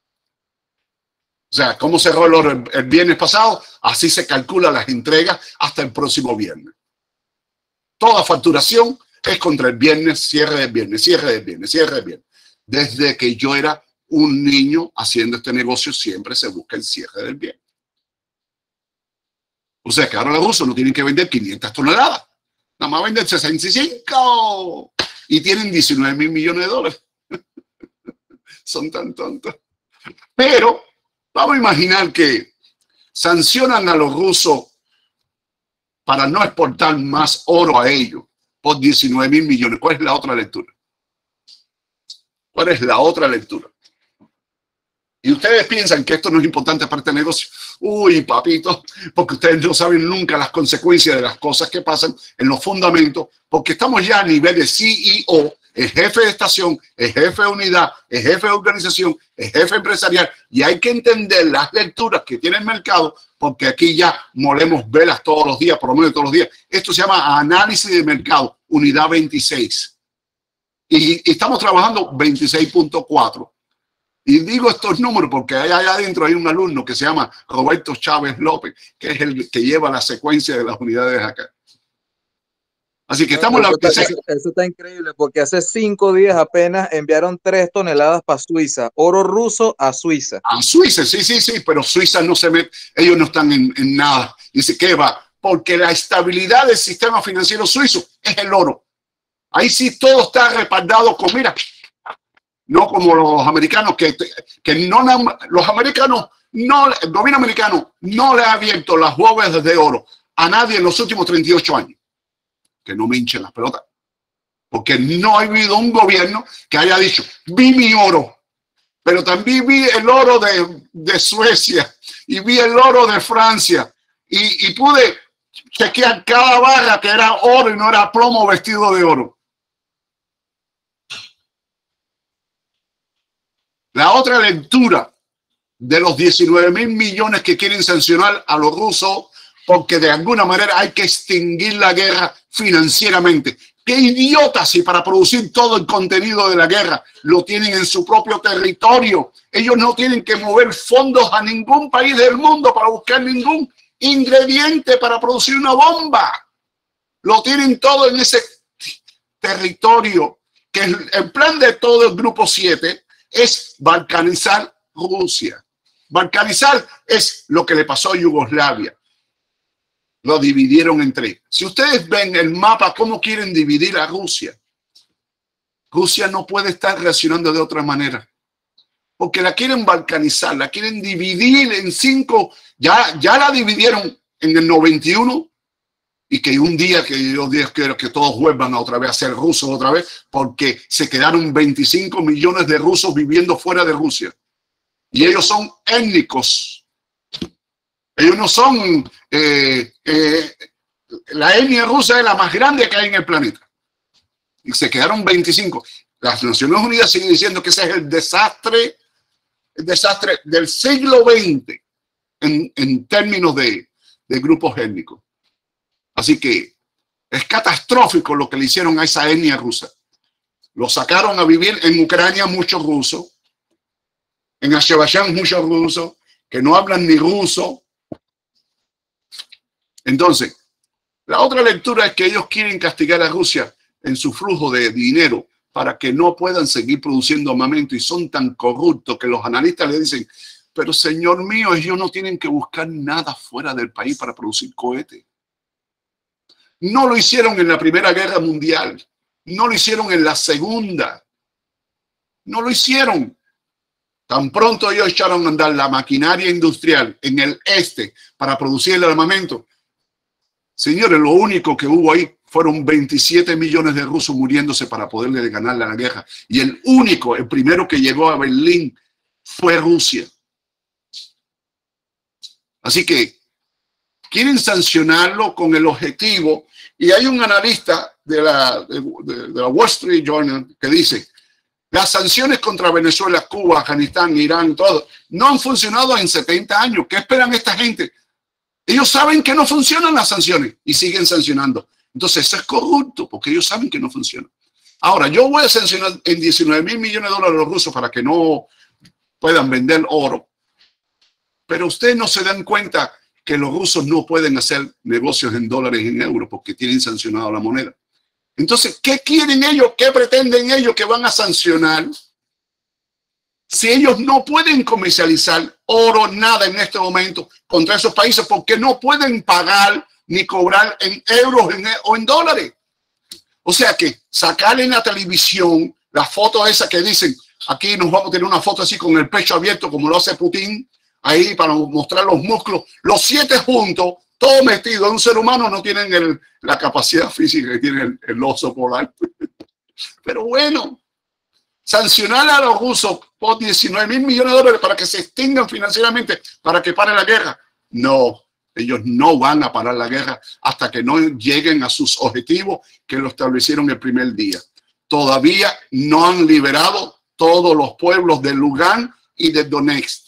O sea, ¿cómo cerró el oro el viernes pasado? Así se calculan las entregas hasta el próximo viernes. Toda facturación es contra el viernes, cierre del viernes, cierre del viernes, cierre del viernes. Desde que yo era un niño haciendo este negocio, siempre se busca el cierre del viernes. O sea que ahora los rusos no tienen que vender 500 toneladas. Nada más venden 65 y tienen 19.000 millones de dólares. Son tan tontos. Pero vamos a imaginar que sancionan a los rusos para no exportar más oro a ellos por 19.000 millones. ¿Cuál es la otra lectura? ¿Cuál es la otra lectura? Y ustedes piensan que esto no es importante para este negocio. Uy, papito, porque ustedes no saben nunca las consecuencias de las cosas que pasan en los fundamentos, porque estamos ya a nivel de CEO, el jefe de estación, el jefe de unidad, el jefe de organización, el jefe empresarial, y hay que entender las lecturas que tiene el mercado, porque aquí ya molemos velas todos los días, por lo menos todos los días. Esto se llama análisis de mercado, unidad 26. Y estamos trabajando 26.4. Y digo estos números porque allá adentro hay un alumno que se llama Roberto Chávez López, que es el que lleva la secuencia de las unidades acá. Así que estamos en la... Eso está increíble, porque hace 5 días apenas enviaron 3 toneladas para Suiza, oro ruso a Suiza. A Suiza, sí, pero Suiza no se mete, ellos no están en nada. Dice, ¿qué va? Porque la estabilidad del sistema financiero suizo es el oro. Ahí sí todo está respaldado con, mira, no como los americanos, que no, los americanos, no, el gobierno americano no le ha abierto las bóvedas de oro a nadie en los últimos 38 años. Que no me hinchen las pelotas. Porque no ha habido un gobierno que haya dicho, vi mi oro, pero también vi el oro de Suecia y vi el oro de Francia y pude chequear cada barra que era oro y no era plomo vestido de oro. La otra lectura de los 19.000 millones que quieren sancionar a los rusos porque de alguna manera hay que extinguir la guerra financieramente. ¡Qué idiotas! Si para producir todo el contenido de la guerra lo tienen en su propio territorio. Ellos no tienen que mover fondos a ningún país del mundo para buscar ningún ingrediente para producir una bomba. Lo tienen todo en ese territorio. Que el plan de todo el Grupo 7 es balcanizar Rusia. Balcanizar es lo que le pasó a Yugoslavia. Lo dividieron en 3. Si ustedes ven el mapa, cómo quieren dividir a Rusia, Rusia no puede estar reaccionando de otra manera. Porque la quieren balcanizar, la quieren dividir en 5. Ya la dividieron en el 91 y que un día que yo quiero que todos vuelvan otra vez a ser rusos otra vez, porque se quedaron 25 millones de rusos viviendo fuera de Rusia. Y ellos son étnicos. Ellos no son... la etnia rusa es la más grande que hay en el planeta. Y se quedaron 25. Las Naciones Unidas siguen diciendo que ese es el desastre del siglo XX en términos de grupos étnicos. Así que es catastrófico lo que le hicieron a esa etnia rusa. Lo sacaron a vivir en Ucrania muchos rusos, en Azerbaiyán muchos rusos, que no hablan ni ruso. Entonces, la otra lectura es que ellos quieren castigar a Rusia en su flujo de dinero para que no puedan seguir produciendo armamento, y son tan corruptos que los analistas le dicen, pero señor mío, ellos no tienen que buscar nada fuera del país para producir cohetes. No lo hicieron en la Primera Guerra Mundial, no lo hicieron en la Segunda, no lo hicieron. Tan pronto ellos echaron a andar la maquinaria industrial en el este para producir el armamento. Señores, lo único que hubo ahí fueron 27 millones de rusos muriéndose para poderle ganar la guerra. Y el primero que llegó a Berlín fue Rusia. Así que quieren sancionarlo con el objetivo. Y hay un analista de la Wall Street Journal que dice, las sanciones contra Venezuela, Cuba, Afganistán, Irán, todo, no han funcionado en 70 años. ¿Qué esperan esta gente? Ellos saben que no funcionan las sanciones y siguen sancionando. Entonces eso es corrupto porque ellos saben que no funciona. Ahora, yo voy a sancionar en 19.000 millones de dólares a los rusos para que no puedan vender oro. Pero ustedes no se dan cuenta que los rusos no pueden hacer negocios en dólares y en euros porque tienen sancionado la moneda. Entonces, ¿qué quieren ellos? ¿Qué pretenden ellos que van a sancionar? Si ellos no pueden comercializar oro, nada en este momento contra esos países porque no pueden pagar ni cobrar en euros o en dólares. O sea que sacar en la televisión las fotos esas que dicen, aquí nos vamos a tener una foto así con el pecho abierto como lo hace Putin, ahí para mostrar los músculos, los 7 juntos, todo metido en un ser humano, no tienen la capacidad física que tiene el oso polar. Pero bueno, sancionar a los rusos por 19.000 millones de dólares para que se extingan financieramente, para que pare la guerra. No, ellos no van a parar la guerra hasta que no lleguen a sus objetivos que lo establecieron el primer día. Todavía no han liberado todos los pueblos de Lugansk y de Donetsk.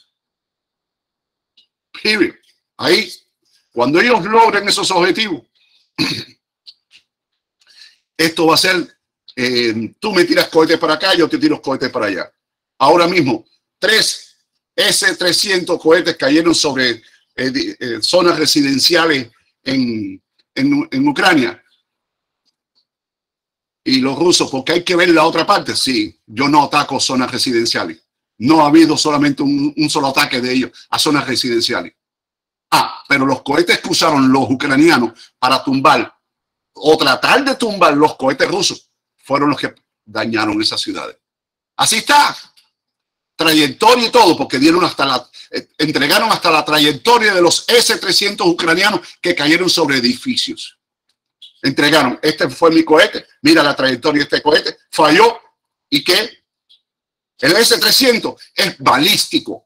Period. Ahí, cuando ellos logren esos objetivos, esto va a ser, tú me tiras cohetes para acá, yo te tiro cohetes para allá. Ahora mismo, 3 S-300 cohetes cayeron sobre zonas residenciales en Ucrania. Y los rusos, porque hay que ver la otra parte. Sí, yo no ataco zonas residenciales. No ha habido solamente un solo ataque de ellos a zonas residenciales. Pero los cohetes que usaron los ucranianos para tumbar o tratar de tumbar los cohetes rusos fueron los que dañaron esas ciudades. Así está. Trayectoria y todo, porque dieron entregaron hasta la trayectoria de los S-300 ucranianos que cayeron sobre edificios. Entregaron, este fue mi cohete, mira la trayectoria de este cohete, falló. ¿Y qué? El S-300 es balístico.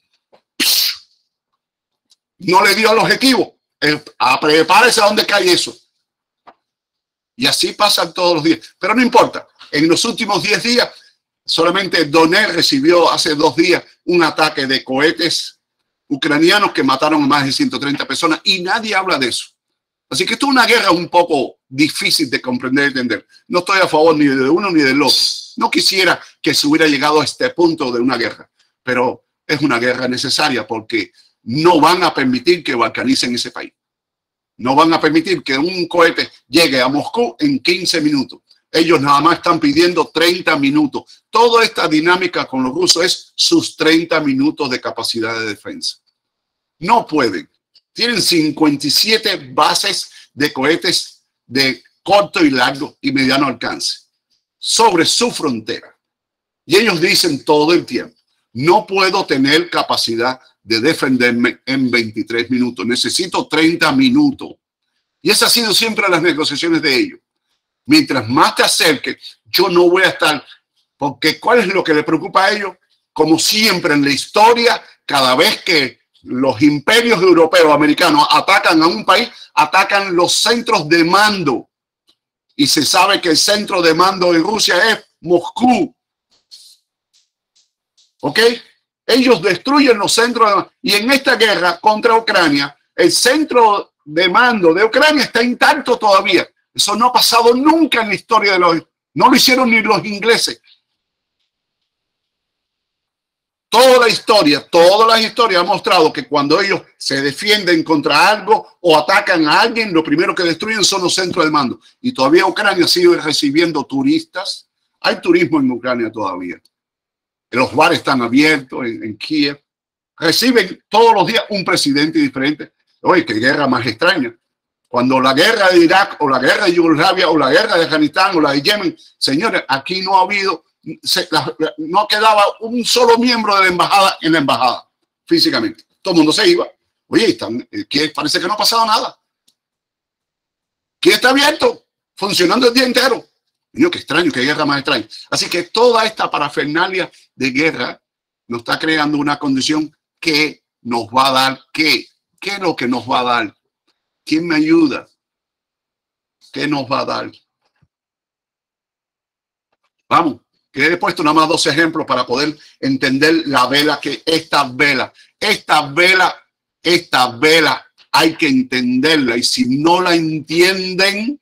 No le dio al objetivo. Prepárese a dónde cae eso. Y así pasan todos los días. Pero no importa. En los últimos 10 días, solamente Donetsk recibió hace 2 días un ataque de cohetes ucranianos que mataron a más de 130 personas y nadie habla de eso. Así que esto es una guerra un poco difícil de comprender y entender. No estoy a favor ni de uno ni del otro. No quisiera que se hubiera llegado a este punto de una guerra, pero es una guerra necesaria porque no van a permitir que balcanicen ese país. No van a permitir que un cohete llegue a Moscú en 15 minutos. Ellos nada más están pidiendo 30 minutos. Toda esta dinámica con los rusos es sus 30 minutos de capacidad de defensa. No pueden. Tienen 57 bases de cohetes de corto y largo y mediano alcance sobre su frontera. Y ellos dicen todo el tiempo, no puedo tener capacidad de defenderme en 23 minutos. Necesito 30 minutos. Y esa ha sido siempre las negociaciones de ellos. Mientras más te acerques, yo no voy a estar. Porque ¿cuál es lo que le preocupa a ellos? Como siempre en la historia, cada vez que los imperios europeos, americanos, atacan a un país, atacan los centros de mando. Y se sabe que el centro de mando en Rusia es Moscú. ¿Ok? Ellos destruyen los centros de mando. Y en esta guerra contra Ucrania, el centro de mando de Ucrania está intacto todavía. Eso no ha pasado nunca en la historia de los... No lo hicieron ni los ingleses. Toda la historia ha mostrado que cuando ellos se defienden contra algo o atacan a alguien, lo primero que destruyen son los centros de mando. Y todavía Ucrania sigue recibiendo turistas. Hay turismo en Ucrania todavía. Los bares están abiertos en Kiev. Reciben todos los días un presidente diferente. Oye, qué guerra más extraña. Cuando la guerra de Irak o la guerra de Yugoslavia o la guerra de Afganistán o la de Yemen, señores, aquí no ha habido... no quedaba un solo miembro de la embajada en la embajada físicamente. Todo el mundo se iba. Oye, parece que no ha pasado nada. ¿Quién está abierto? Funcionando el día entero. Dios, qué extraño, qué guerra más extraña. Así que toda esta parafernalia de guerra nos está creando una condición que nos va a dar ¿qué? ¿Qué es lo que nos va a dar? ¿Quién me ayuda? ¿Qué nos va a dar? Vamos. Que he puesto nada más 2 ejemplos para poder entender la vela, que esta vela hay que entenderla. Y si no la entienden,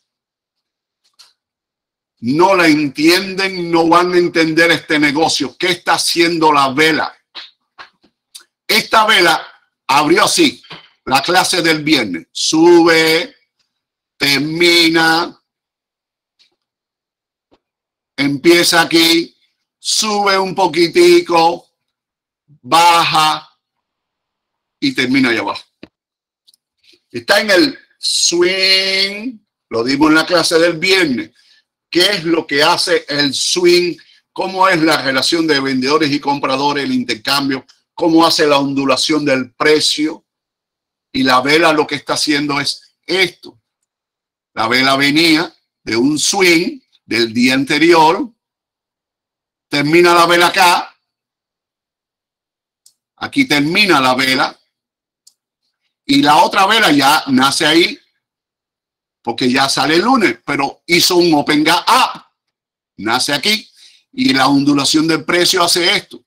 no van a entender este negocio. ¿Qué está haciendo la vela? Esta vela abrió así, la clase del viernes. Sube, termina, empieza aquí, sube un poquitico, baja y termina allá abajo. Está en el swing, lo dimos en la clase del viernes. ¿Qué es lo que hace el swing? ¿Cómo es la relación de vendedores y compradores, el intercambio? ¿Cómo hace la ondulación del precio? Y la vela lo que está haciendo es esto. La vela venía de un swing del día anterior, termina la vela acá, aquí termina la vela y la otra vela ya nace ahí porque ya sale el lunes, pero hizo un open gap up, nace aquí y la ondulación del precio hace esto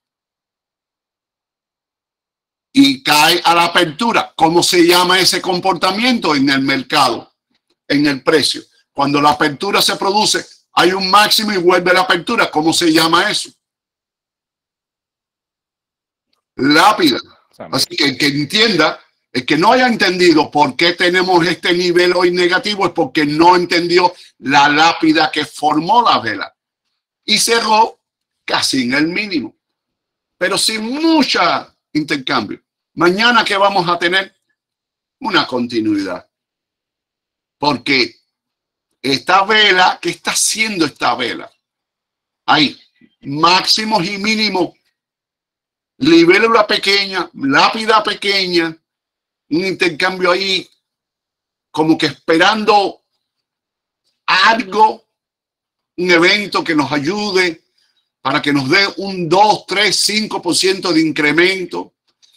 y cae a la apertura. ¿Cómo se llama ese comportamiento en el mercado, en el precio? Cuando la apertura se produce, hay un máximo y vuelve la apertura. ¿Cómo se llama eso? Lápida. Así que el que entienda El que no haya entendido por qué tenemos este nivel hoy negativo es porque no entendió la lápida que formó la vela y cerró casi en el mínimo, pero sin mucha intercambio. Mañana, ¿qué vamos a tener? Una continuidad. Porque esta vela, ¿qué está haciendo esta vela? Hay máximos y mínimos, libélula pequeña, lápida pequeña, un intercambio ahí como que esperando algo, un evento que nos ayude para que nos dé un 2, 3, 5% de incremento.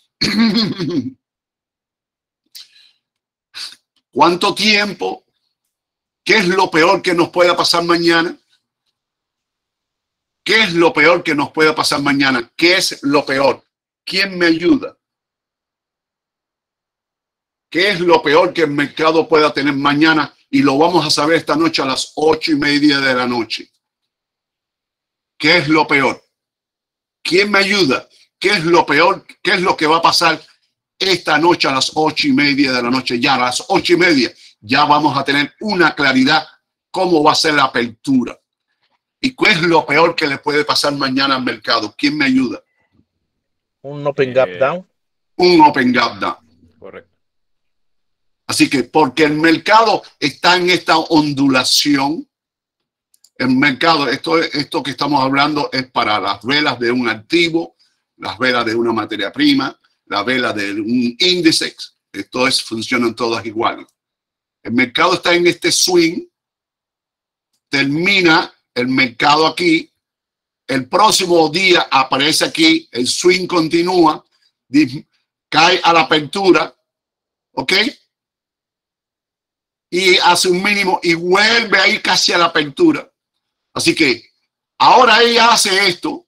¿Cuánto tiempo? ¿Qué es lo peor que nos pueda pasar mañana? ¿Qué es lo peor que nos pueda pasar mañana? ¿Qué es lo peor? ¿Quién me ayuda? ¿Qué es lo peor que el mercado pueda tener mañana? Y lo vamos a saber esta noche a las 8:30 de la noche. ¿Qué es lo peor? ¿Quién me ayuda? ¿Qué es lo peor? ¿Qué es lo que va a pasar esta noche a las 8:30 de la noche? Ya a las 8:30 ya vamos a tener una claridad cómo va a ser la apertura. ¿Y qué es lo peor que le puede pasar mañana al mercado? ¿Quién me ayuda? Un open gap down. Un open gap down. Correcto. Así que porque el mercado está en esta ondulación, el mercado, esto que estamos hablando es para las velas de un activo, las velas de una materia prima, la vela de un índice, funcionan todas iguales. El mercado está en este swing, termina el mercado aquí, el próximo día aparece aquí, el swing continúa, cae a la apertura, ¿ok? Y hace un mínimo y vuelve a ir casi a la apertura. Así que ahora ella hace esto,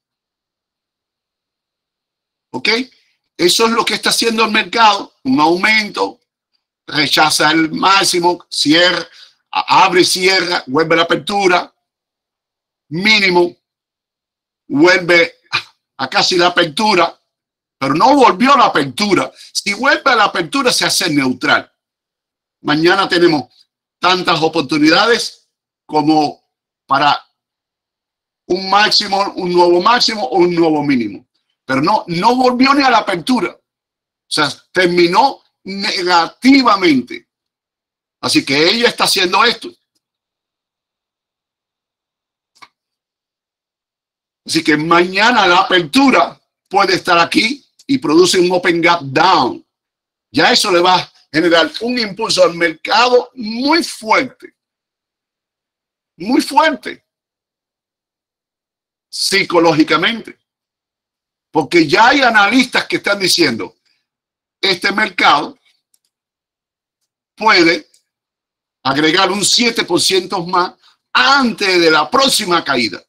¿ok? Eso es lo que está haciendo el mercado, un aumento, rechaza el máximo, cierra, abre, cierra, vuelve a la apertura, mínimo, vuelve a casi la apertura, pero no volvió a la apertura. Si vuelve a la apertura se hace neutral. Mañana tenemos tantas oportunidades como para un máximo, un nuevo máximo o un nuevo mínimo. Pero no volvió ni a la apertura. O sea, terminó negativamente. Así que ella está haciendo esto. Así que mañana la apertura puede estar aquí y produce un open gap down. Ya eso le va a generar un impulso al mercado muy fuerte. Muy fuerte. Psicológicamente. Porque ya hay analistas que están diciendo, este mercado puede agregar un 7% más antes de la próxima caída.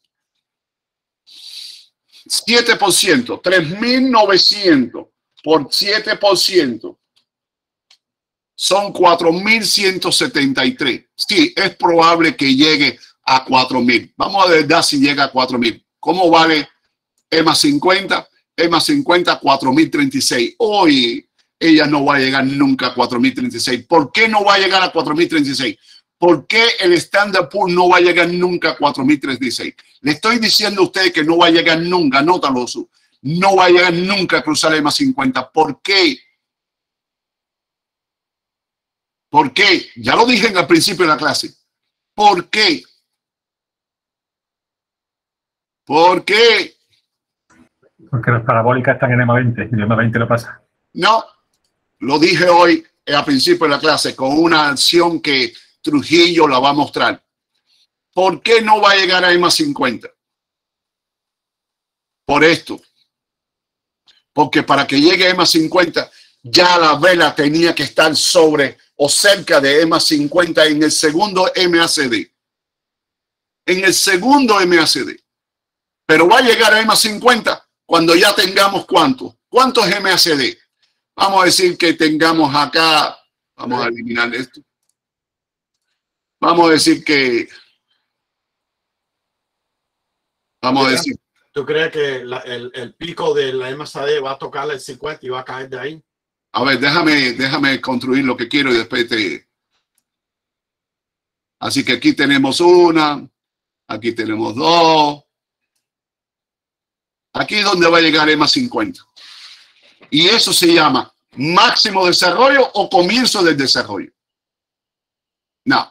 7%, 3.900 por 7%. Son 4.173. Sí, es probable que llegue a 4.000. Vamos a ver si llega a 4.000. ¿Cómo vale EMA 50? EMA 50, 4.036. Hoy ella no va a llegar nunca a 4.036. ¿Por qué no va a llegar a 4.036? ¿Por qué el Standard Poor's no va a llegar nunca a 4.036? Le estoy diciendo a ustedes que no va a llegar nunca, anótalo. No va a llegar nunca a cruzar EMA 50. ¿Por qué? ¿Por qué? Ya lo dije al principio de la clase. ¿Por qué? ¿Por qué? Porque las parabólicas están en EMA 20 y el EMA 20 lo pasa. No, lo dije hoy al principio de la clase con una acción que Trujillo la va a mostrar. ¿Por qué no va a llegar a EMA 50? Por esto. Porque para que llegue a EMA 50 ya la vela tenía que estar sobre o cerca de EMA 50 en el segundo MACD. En el segundo MACD. Pero va a llegar a EMA 50 cuando ya tengamos ¿cuántos? ¿Cuántos MACD? Vamos a decir que tengamos acá, vamos a eliminar esto. Vamos a decir que, vamos a decir. ¿Tú crees que el pico de la MACD va a tocar el 50 y va a caer de ahí? A ver, déjame construir lo que quiero y después te... Así que aquí tenemos una, aquí tenemos dos. Aquí es donde va a llegar EMA 50. Y eso se llama máximo desarrollo o comienzo del desarrollo. No.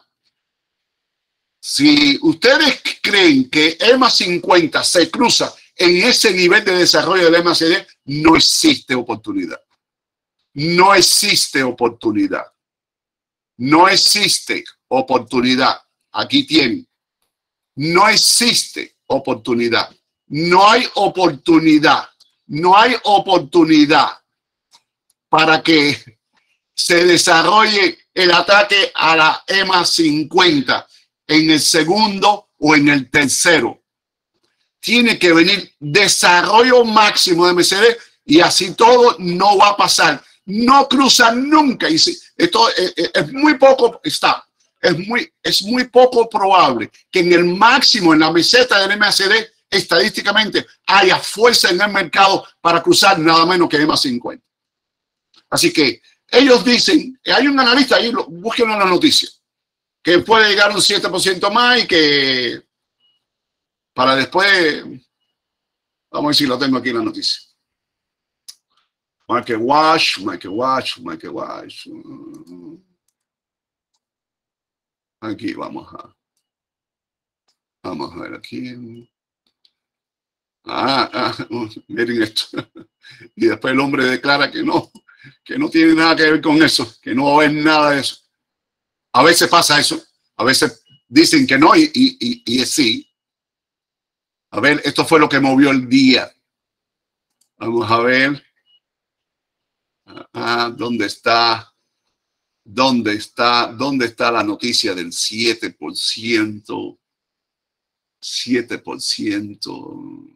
Si ustedes creen que EMA 50 se cruza en ese nivel de desarrollo del MACD, no existe oportunidad. No existe oportunidad. No existe oportunidad. Aquí tienen. No existe oportunidad. No hay oportunidad. No hay oportunidad para que se desarrolle el ataque a la EMA 50 en el segundo o en el tercero. Tiene que venir desarrollo máximo de MACD y así todo no va a pasar. No cruza nunca. Y esto es muy poco, es muy poco probable que en el máximo, en la meseta del MACD, estadísticamente haya fuerza en el mercado para cruzar nada menos que EMA 50. Así que ellos dicen, hay un analista ahí, búsquenlo en la noticia, que puede llegar un 7% más y que para después, vamos a ver si lo tengo aquí en la noticia. Market Watch. Aquí vamos a ver aquí. Miren esto. Y después el hombre declara que no tiene nada que ver con eso, que no va a haber nada de eso. A veces pasa eso, a veces dicen que no y es sí. A ver, esto fue lo que movió el día. Vamos a ver. ¿Dónde está la noticia del 7%? 7%.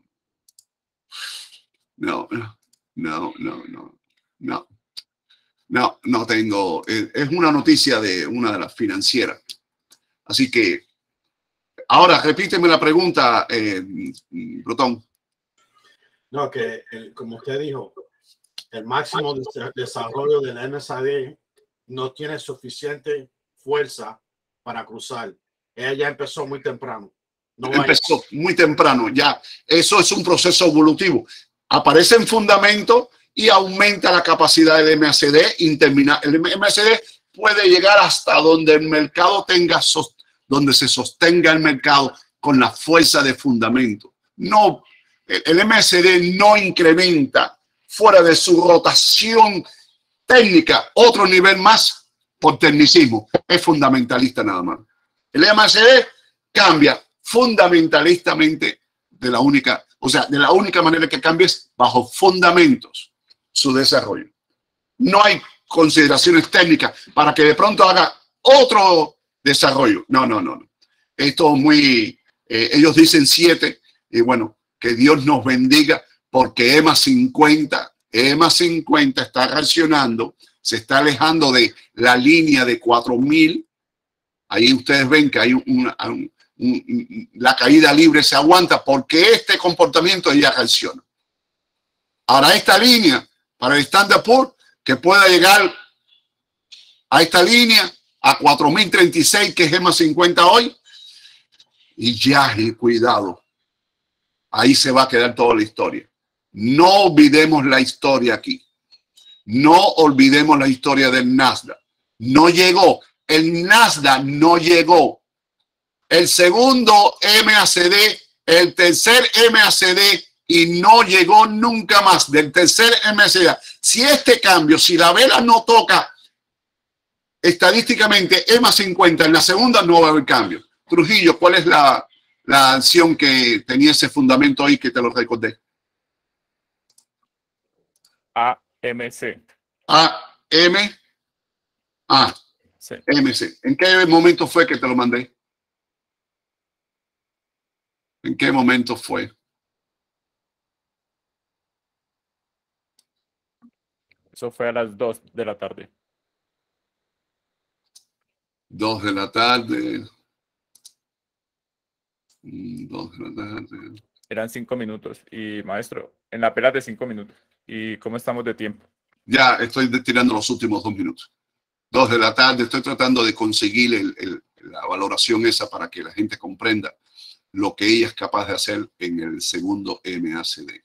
No tengo. Es una noticia de una de las financieras. Así que, ahora repíteme la pregunta, Brotón. No, que como usted dijo, el máximo desarrollo del MACD no tiene suficiente fuerza para cruzar. Ella ya empezó muy temprano. Empezó muy temprano, ya. Eso es un proceso evolutivo. Aparecen fundamentos y aumenta la capacidad del MACD. El MACD puede llegar hasta donde el mercado donde se sostenga el mercado con la fuerza de fundamento. No, el MACD no incrementa fuera de su rotación técnica otro nivel más por tecnicismo. Es fundamentalista nada más. El MACD cambia fundamentalistamente de la única manera que cambia es bajo fundamentos su desarrollo. No hay consideraciones técnicas para que de pronto haga otro desarrollo. No. Esto es muy... ellos dicen 7 y bueno, que Dios nos bendiga porque EMA 50 está reaccionando, se está alejando de la línea de 4.000. Ahí ustedes ven que hay la caída libre se aguanta porque este comportamiento ya reacciona. Ahora esta línea para el Standard Poor's que pueda llegar a esta línea a 4.036 que es EMA 50 hoy y ya, cuidado, ahí se va a quedar toda la historia. No olvidemos la historia aquí. No olvidemos la historia del Nasdaq. No llegó. El Nasdaq no llegó. El segundo MACD, el tercer MACD y no llegó nunca más del tercer MACD. Si este cambio, si la vela no toca estadísticamente EMA 50 en la segunda, no va a haber cambio. Trujillo, ¿cuál es la acción que tenía ese fundamento ahí que te lo recordé? AMC. Sí. MC. ¿En qué momento fue que te lo mandé? ¿En qué momento fue? Eso fue a las 2 de la tarde. 2 de la tarde. 2 de la tarde. Eran 5 minutos. Y maestro, en la pela de 5 minutos. ¿Y cómo estamos de tiempo? Ya estoy tirando los últimos 2 minutos. 2 de la tarde. Estoy tratando de conseguir la valoración esa para que la gente comprenda lo que ella es capaz de hacer en el segundo MACD.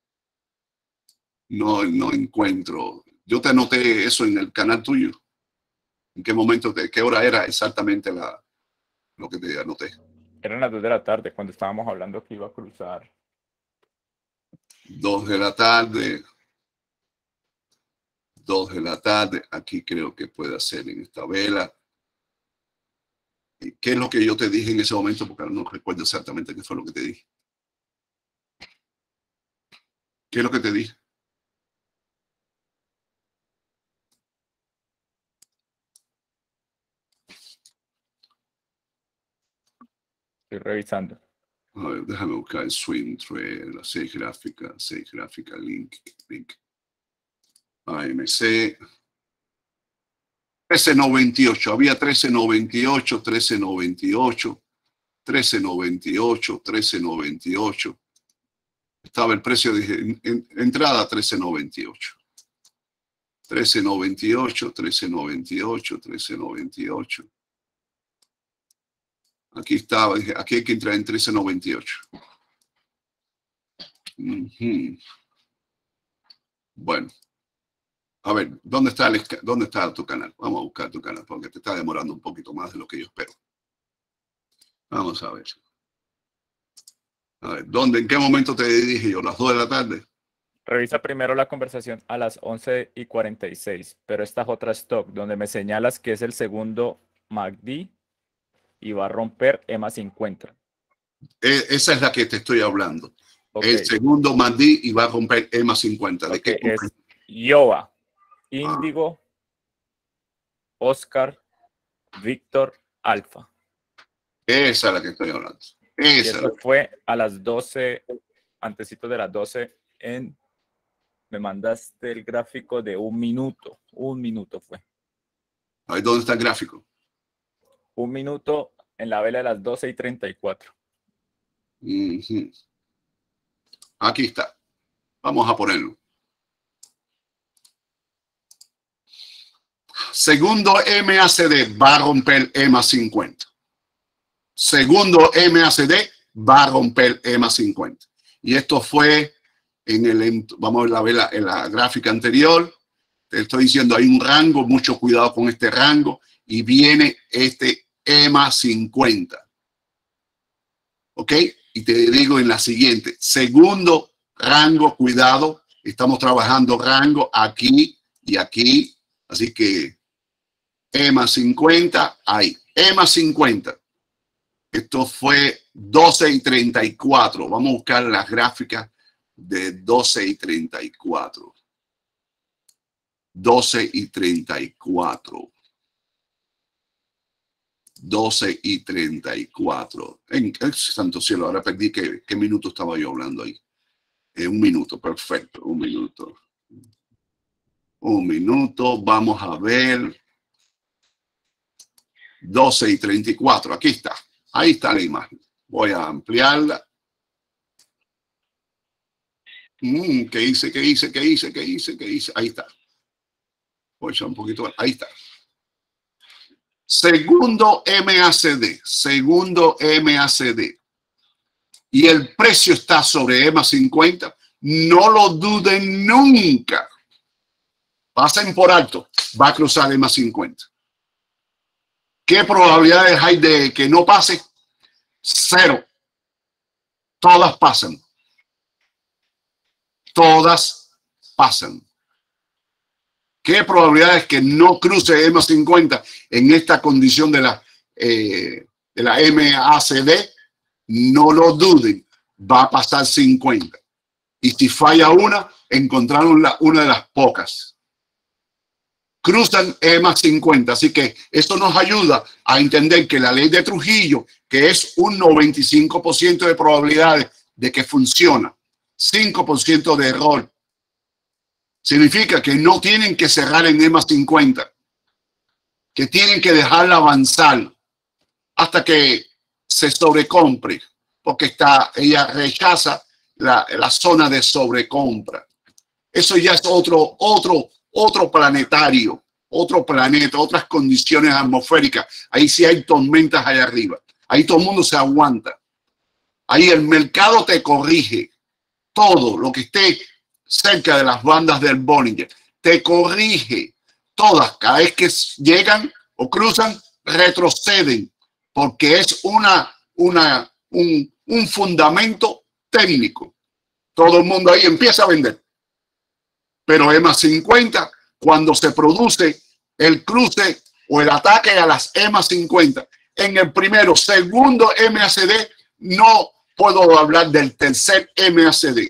No encuentro. Yo te anoté eso en el canal tuyo. ¿En qué momento, qué hora era exactamente lo que te anoté? Eran las 2 de la tarde cuando estábamos hablando que iba a cruzar. 2 de la tarde. 2 de la tarde. Aquí creo que puede hacer en esta vela. ¿Qué es lo que yo te dije en ese momento? Porque no recuerdo exactamente qué fue lo que te dije. ¿Qué es lo que te dije? Estoy revisando. A ver, déjame buscar el swing trade, la 6 gráfica, link. AMC. 13.98, había 13.98, 13.98, 13.98, 13.98. Estaba el precio de entrada 13.98. 13.98, 13.98, 13.98. Aquí estaba, aquí hay que entrar en 13.98. Bueno. A ver, ¿dónde está tu canal? Vamos a buscar tu canal porque te está demorando un poquito más de lo que yo espero. Vamos a ver. A ver, ¿dónde, en qué momento te dije yo? ¿Las 2 de la tarde? Revisa primero la conversación a las 11:46, pero esta es otra stock donde me señalas que es el segundo MACD y va a romper EMA 50. Esa es la que te estoy hablando. Okay. El segundo MACD y va a romper EMA 50. ¿De qué? Es IOA. Índigo, Oscar, Víctor, Alfa. Esa es la que estoy hablando. Y eso fue a las 12, antesito de las 12, me mandaste el gráfico de 1 minuto. 1 minuto fue. Ahí, ¿dónde está el gráfico? 1 minuto en la vela de las 12:34. Aquí está. Vamos a ponerlo. Segundo MACD va a romper EMA 50. Segundo MACD va a romper EMA 50. Y esto fue vamos a ver en la gráfica anterior. Te estoy diciendo, hay un rango, mucho cuidado con este rango. Y viene este EMA 50. ¿Ok? Y te digo en la siguiente. Segundo rango, cuidado. Estamos trabajando rango aquí y aquí. Así que EMA 50, ahí. EMA 50. Esto fue 12:34. Vamos a buscar las gráficas de 12:34. 12:34. 12:34. En santo cielo, ahora perdí qué minuto estaba yo hablando ahí. 1 minuto, perfecto. 1 minuto. 1 minuto, vamos a ver. 12:34, aquí está. Ahí está la imagen. Voy a ampliarla. ¿Qué hice? Ahí está. Voy a echar un poquito más. Ahí está. Segundo MACD. Y el precio está sobre EMA 50. No lo duden nunca. Pasen por alto. Va a cruzar EMA 50. ¿Qué probabilidades hay de que no pase? 0. Todas pasan. Todas pasan. ¿Qué probabilidades que no cruce EMA 50 en esta condición de la MACD? No lo duden. Va a pasar 50. Y si falla una, encontraron una de las pocas. Cruzan EMA 50. Así que esto nos ayuda a entender que la ley de Trujillo, que es un 95% de probabilidades de que funciona, 5% de error, significa que no tienen que cerrar en EMA 50, que tienen que dejarla avanzar hasta que se sobrecompre, porque ella rechaza la zona de sobrecompra. Eso ya es otro otro planetario, otro planeta, otras condiciones atmosféricas. Ahí sí hay tormentas allá arriba. Ahí todo el mundo se aguanta. Ahí el mercado te corrige. Todo lo que esté cerca de las bandas del Bollinger te corrige. Todas, cada vez que llegan o cruzan, retroceden, porque es un fundamento técnico. Todo el mundo ahí empieza a vender. Pero EMA 50, cuando se produce el cruce o el ataque a las EMA 50, en el primero, segundo MACD, no puedo hablar del tercer MACD.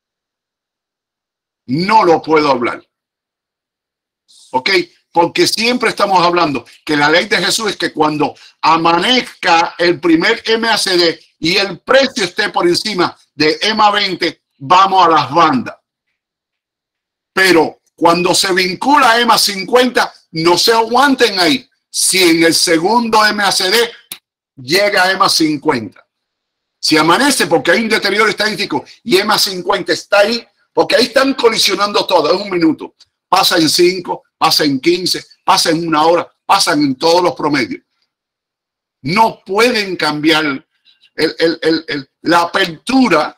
No lo puedo hablar. ¿Ok? Porque siempre estamos hablando que la ley de Jesús es que cuando amanezca el primer MACD y el precio esté por encima de EMA 20, vamos a las bandas. Pero cuando se vincula a EMA 50, no se aguanten ahí. Si en el segundo MACD llega a EMA 50. Si amanece porque hay un deterioro estadístico y EMA 50 está ahí, porque ahí están colisionando todo, es un minuto. Pasa en 5, pasa en 15, pasa en 1 hora, pasan en todos los promedios. No pueden cambiar la apertura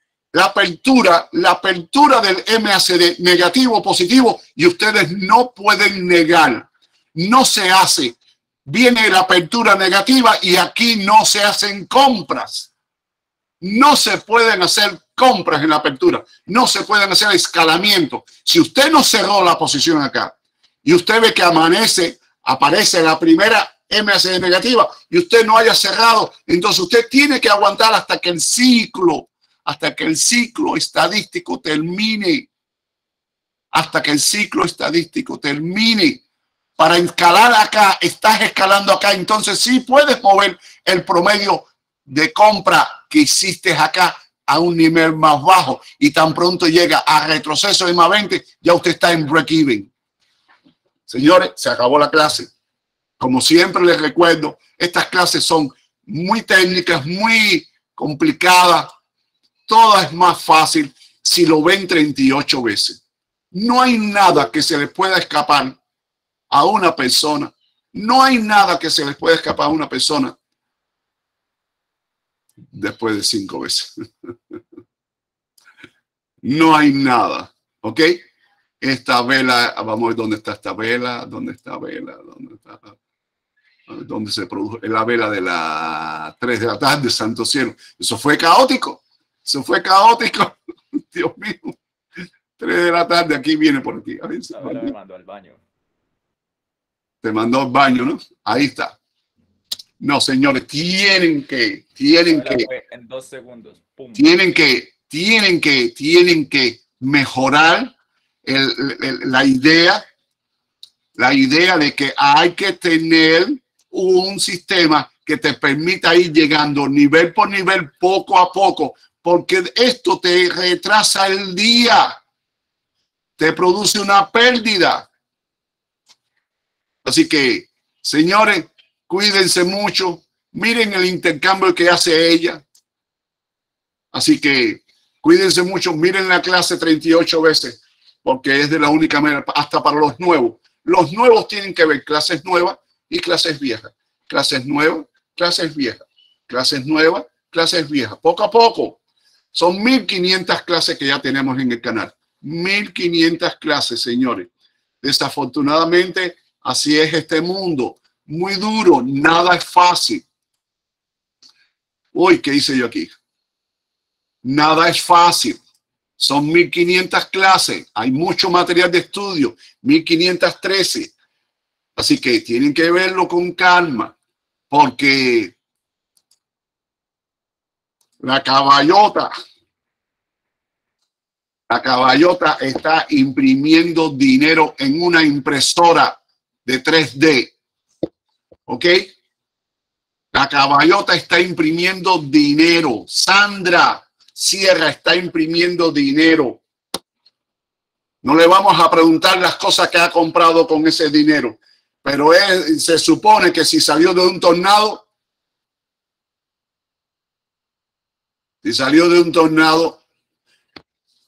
del MACD negativo o positivo, y ustedes no pueden negar. No se hace. Viene la apertura negativa y aquí no se hacen compras. No se pueden hacer compras en la apertura. No se pueden hacer escalamiento. Si usted no cerró la posición acá y usted ve que aparece la primera MACD negativa y usted no haya cerrado, entonces usted tiene que aguantar hasta que el ciclo estadístico termine. Hasta que el ciclo estadístico termine. Para escalar acá, estás escalando acá, entonces sí puedes mover el promedio de compra que hiciste acá a un nivel más bajo, y tan pronto llega a retroceso de más 20, ya usted está en break-even. Señores, se acabó la clase. Como siempre les recuerdo, estas clases son muy técnicas, muy complicadas. Todo es más fácil si lo ven 38 veces. No hay nada que se le pueda escapar a una persona. No hay nada que se les pueda escapar a una persona después de 5 veces. No hay nada. ¿Ok? Esta vela, vamos a ver dónde está esta vela. ¿Dónde está vela? ¿Dónde está? ¿Dónde se produjo? La vela de las 3 de la tarde, santo cielo. Eso fue caótico. Eso fue caótico. Dios mío. 3 de la tarde, aquí viene por aquí. A ver, me mandó al baño. Te mandó al baño, ¿no? Ahí está. No, señores, tienen que en 2 segundos. ¡Pum! Tienen que mejorar la idea de que hay que tener un sistema que te permita ir llegando nivel por nivel, poco a poco, porque esto te retrasa el día, te produce una pérdida. Así que, señores, cuídense mucho, miren el intercambio que hace ella. Así que cuídense mucho, miren la clase 38 veces, porque es de la única manera, hasta para los nuevos. Los nuevos tienen que ver clases nuevas y clases viejas. Clases nuevas, clases viejas. Clases nuevas, clases viejas. Poco a poco. Son 1500 clases que ya tenemos en el canal. 1500 clases, señores. Desafortunadamente, así es este mundo. Muy duro, nada es fácil. Uy, ¿qué hice yo aquí? Nada es fácil. Son 1500 clases. Hay mucho material de estudio. 1513. Así que tienen que verlo con calma. Porque la caballota está imprimiendo dinero en una impresora de 3D. ¿Ok? La caballota está imprimiendo dinero. Sandra Sierra está imprimiendo dinero. No le vamos a preguntar las cosas que ha comprado con ese dinero, pero se supone que si salió de un tornado,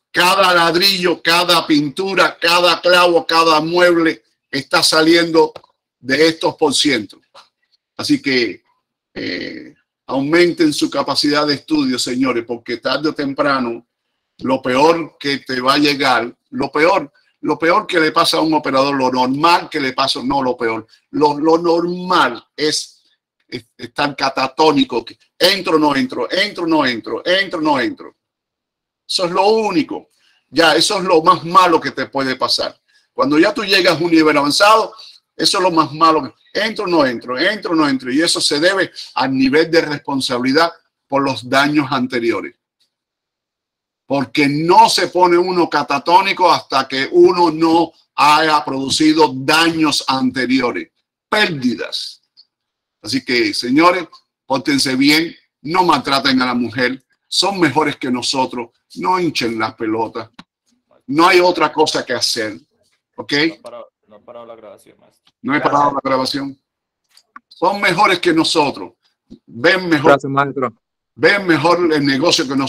Cada ladrillo, cada pintura, cada clavo, cada mueble está saliendo de estos %. Así que aumenten su capacidad de estudio, señores, porque tarde o temprano lo peor que te va a llegar, lo peor que le pasa a un operador, lo normal que le pasa, no lo peor, lo normal es estar catatónico, que entro, no entro, entro, no entro, entro, no entro. Eso es lo único. Ya, eso es lo más malo que te puede pasar. Cuando ya tú llegas a un nivel avanzado, eso es lo más malo. Entro, no entro, entro, no entro. Y eso se debe al nivel de responsabilidad por los daños anteriores. Porque no se pone uno catatónico hasta que uno no haya producido daños anteriores, pérdidas. Así que, señores, pórtense bien, no maltraten a la mujer, son mejores que nosotros, no hinchen las pelotas. No hay otra cosa que hacer, ¿ok? No he parado la grabación, maestro. No he parado la grabación. Son mejores que nosotros, ven mejor, Gracias, maestro. ven mejor el negocio que nosotros.